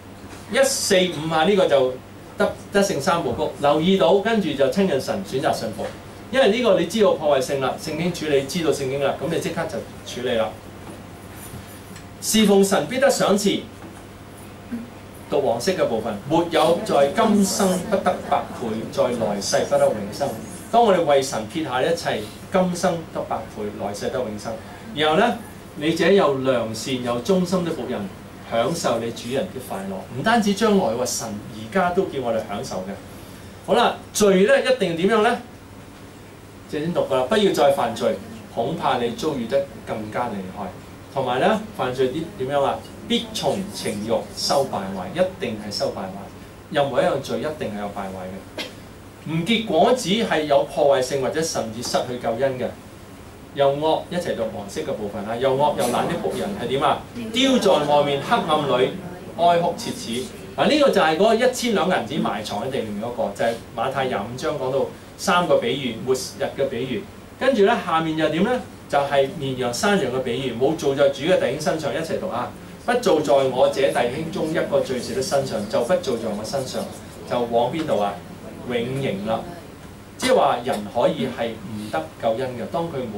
1、4、5下呢個就得勝3部曲，留意到跟住就親近神、選擇信服。因為呢個你知道破壞性啦，聖經處理知道聖經啦，咁你即刻就處理啦。侍奉神必得賞賜，讀黃色嘅部分，沒有在今生不得百倍，在來世不得永生。當我哋為神撇下一切，今生得百倍，來世得永生。然後咧，你這又良善又忠心的僕人，享受你主人嘅快樂。唔單止將來喎，神而家都叫我哋享受嘅。好啦，罪咧一定點樣咧？先讀㗎啦，不要再犯罪，恐怕你遭遇得更加厲害。同埋咧，犯罪點樣啊？必從情慾收敗壞，一定係收敗壞。任何一樣罪一定係有敗壞嘅。唔結果子係有破壞性或者甚至失去救恩嘅。又惡，一齊讀黃色嘅部分啊！又惡又懶的僕人係點啊？丟在外面黑暗裏哀哭切齒。嗱，呢個就係嗰個1000兩銀子埋藏喺地面嗰個，就係馬太25章講到3個比喻，末日嘅比喻。跟住咧，下面又點咧？就係綿羊山羊嘅比喻，冇做在主嘅弟兄身上，一齊讀啊！不做在我這弟兄中一個最小的身上，就不做在我身上，就往邊度啊？永刑啦！即係話人可以係唔得救恩嘅，當佢冇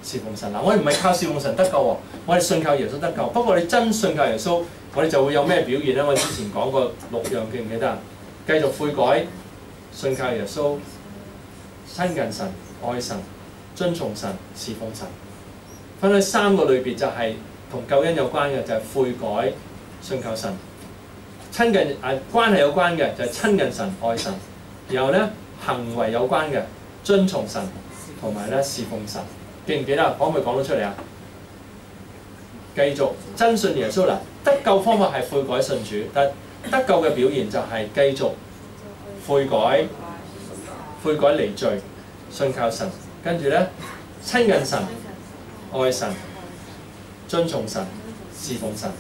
侍奉神。嗱，我哋唔係靠侍奉神得救喎，我哋信靠耶穌得救。不過你真信靠耶穌，我哋就會有咩表現咧？我之前講過6樣，記唔記得啊？繼續悔改、信靠耶穌、親近神、愛神、遵從神、侍奉神。分開3個類別，就係同救恩有關嘅，就係悔改、信靠神；親近關係有關嘅，就係親近神、愛神。然後咧行為有關嘅，遵從神同埋咧侍奉神。記唔記得啊？可唔可以講到出嚟啊？繼續真信耶穌啦，得救方法係悔改信主，但得救嘅表現就係繼續悔改離罪，信靠神，跟住咧親近神、愛神、遵從神、侍奉神。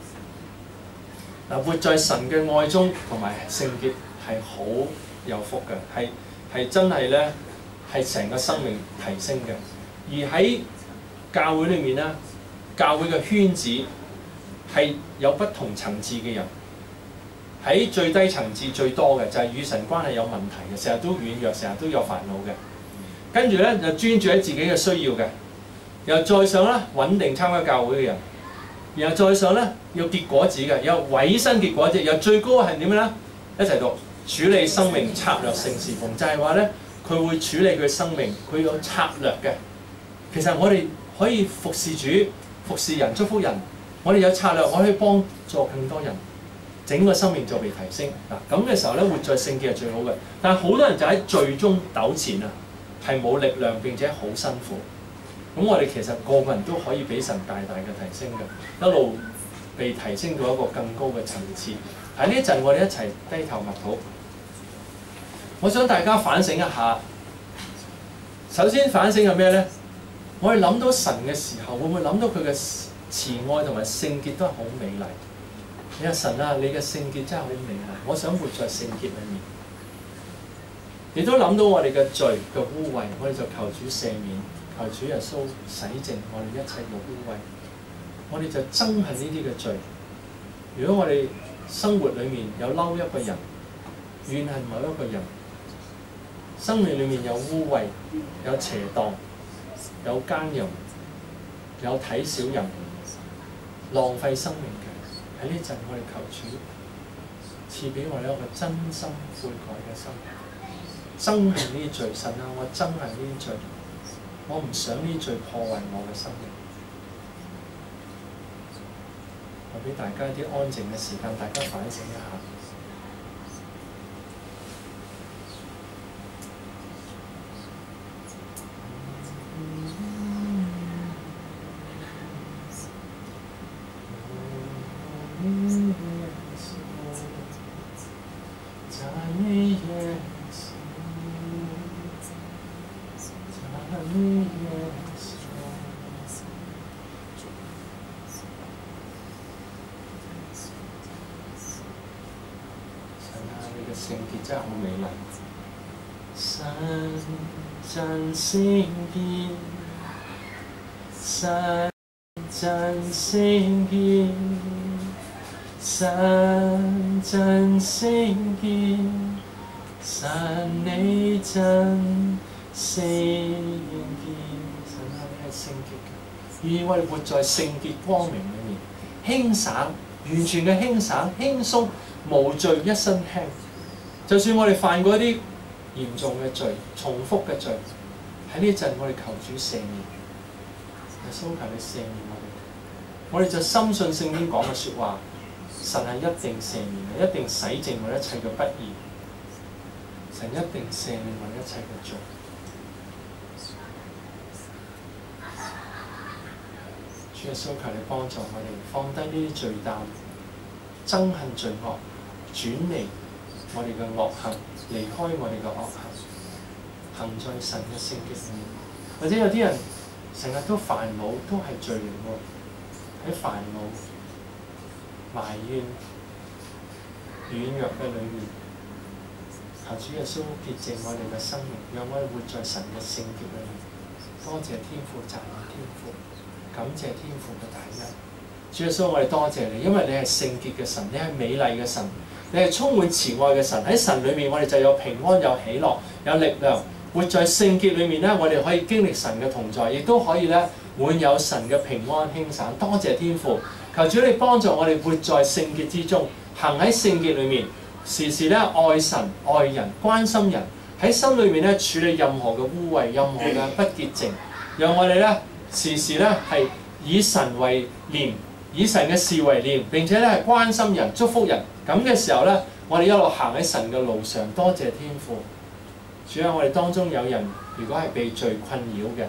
嗱，活在神嘅愛中同埋聖潔係好有福嘅，係真係咧係成個生命提升嘅。而喺教會裏面咧，教會嘅圈子係有不同層次嘅人。喺最低層次最多嘅就係與神關係有問題嘅，成日都軟弱，成日都有煩惱嘅。跟住咧就專注喺自己嘅需要嘅。然後再上咧穩定參加教會嘅人。然後再上咧要結果子嘅，有委身結果子。然後最高係點樣咧？一齊讀處理生命策略性侍奉，就係話咧佢會處理佢生命，佢有策略嘅。其實我哋可以服侍主、服侍人、祝福人。我哋有策略，我可以幫助更多人，整個生命就被提升。嗱，咁嘅時候咧，活在聖潔係最好嘅。但係好多人就喺罪中糾纏啊，係冇力量並且好辛苦。咁我哋其實個個人都可以俾神大大嘅提升嘅，一路被提升到一個更高嘅層次。喺呢一陣，我哋一齊低頭默禱。我想大家反省一下。首先反省係咩咧？我哋諗到神嘅時候，會唔會諗到佢嘅慈愛同埋聖潔都係好美麗？你話神啊，你嘅聖潔真係好美麗，我想活在聖潔裏面。亦都諗到我哋嘅罪嘅污穢，我哋就求主赦免，求主耶穌洗淨我哋一切嘅污穢。我哋就憎恨呢啲嘅罪。如果我哋生活裏面有嬲一個人，怨恨某一個人，生命裏面有污穢、有邪蕩、有奸淫、有睇小人、浪費生命嘅，喺呢陣我哋求主賜俾我哋一個真心悔改嘅心，憎恨呢啲罪。神啊，我憎恨呢啲罪，我唔想呢啲罪破壞我嘅生命。我俾大家一啲安靜嘅時間，大家反省一下。聖潔真係好美麗，神真聖潔，神真聖潔，神真聖潔，神你真聖潔，神啊，你係聖潔嘅，而我哋活在聖潔光明裏面，輕省，完全嘅輕省，輕鬆，無罪一身輕。就算我哋犯過一啲嚴重嘅罪、重複嘅罪，喺呢一陣我哋求主赦免，耶穌求你赦免我哋就深信聖經講嘅説話，神係一定赦免嘅，一定洗淨我哋一切嘅不義，神一定赦免我哋一切嘅罪。主耶穌求你幫助我哋放低呢啲罪擔，憎恨罪惡，轉離我哋嘅惡行，離開我哋嘅惡行，行在神嘅聖潔裏面。或者有啲人成日都煩惱，都係罪嚟喎。喺煩惱、埋怨、軟弱嘅裏面，求主耶穌潔淨我哋嘅生命，讓我哋活在神嘅聖潔裏面。多謝天父，讚美天父，感謝天父嘅大恩。主耶穌，我哋多謝你，因為你係聖潔嘅神，你係美麗嘅神。你係充滿慈愛嘅神，喺神裏面我哋就有平安、有喜樂、有力量， 活在聖潔裏面咧，我哋可以經歷神嘅同在，亦都可以咧滿有神嘅平安輕省。多謝天父，求主你幫助我哋活在聖潔之中，行喺聖潔裏面，時時咧愛神愛人，關心人，喺心裏面咧處理任何嘅污穢、任何嘅不潔淨，讓我哋咧時時咧係以神為念，以神嘅事為念，並且咧係關心人、祝福人。咁嘅時候咧，我哋一路行喺神嘅路上。多謝天父，主啊，我哋當中有人如果係被罪困擾嘅，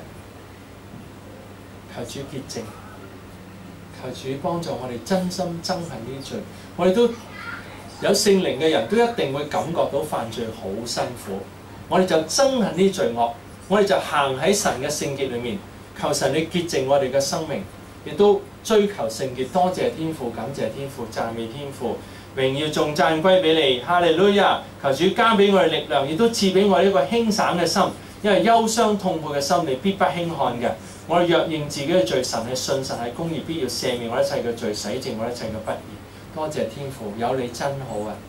求主潔淨，求主幫助我哋真心憎恨呢啲罪。我哋都有聖靈嘅人都一定會感覺到犯罪好辛苦，我哋就憎恨呢啲罪惡，我哋就行喺神嘅聖潔裏面，求神你潔淨我哋嘅生命，亦都追求聖潔。多謝天父，感謝天父，讚美天父，榮耀頌讚歸俾你，哈利路亞！求主加俾我哋力量，亦都賜俾我哋一個輕省嘅心，因為憂傷痛苦嘅心你必不輕看嘅。我哋若認自己嘅罪，神係信實係公義，必要赦免我一切嘅罪，洗淨我一切嘅不義。多謝天父，有你真好啊！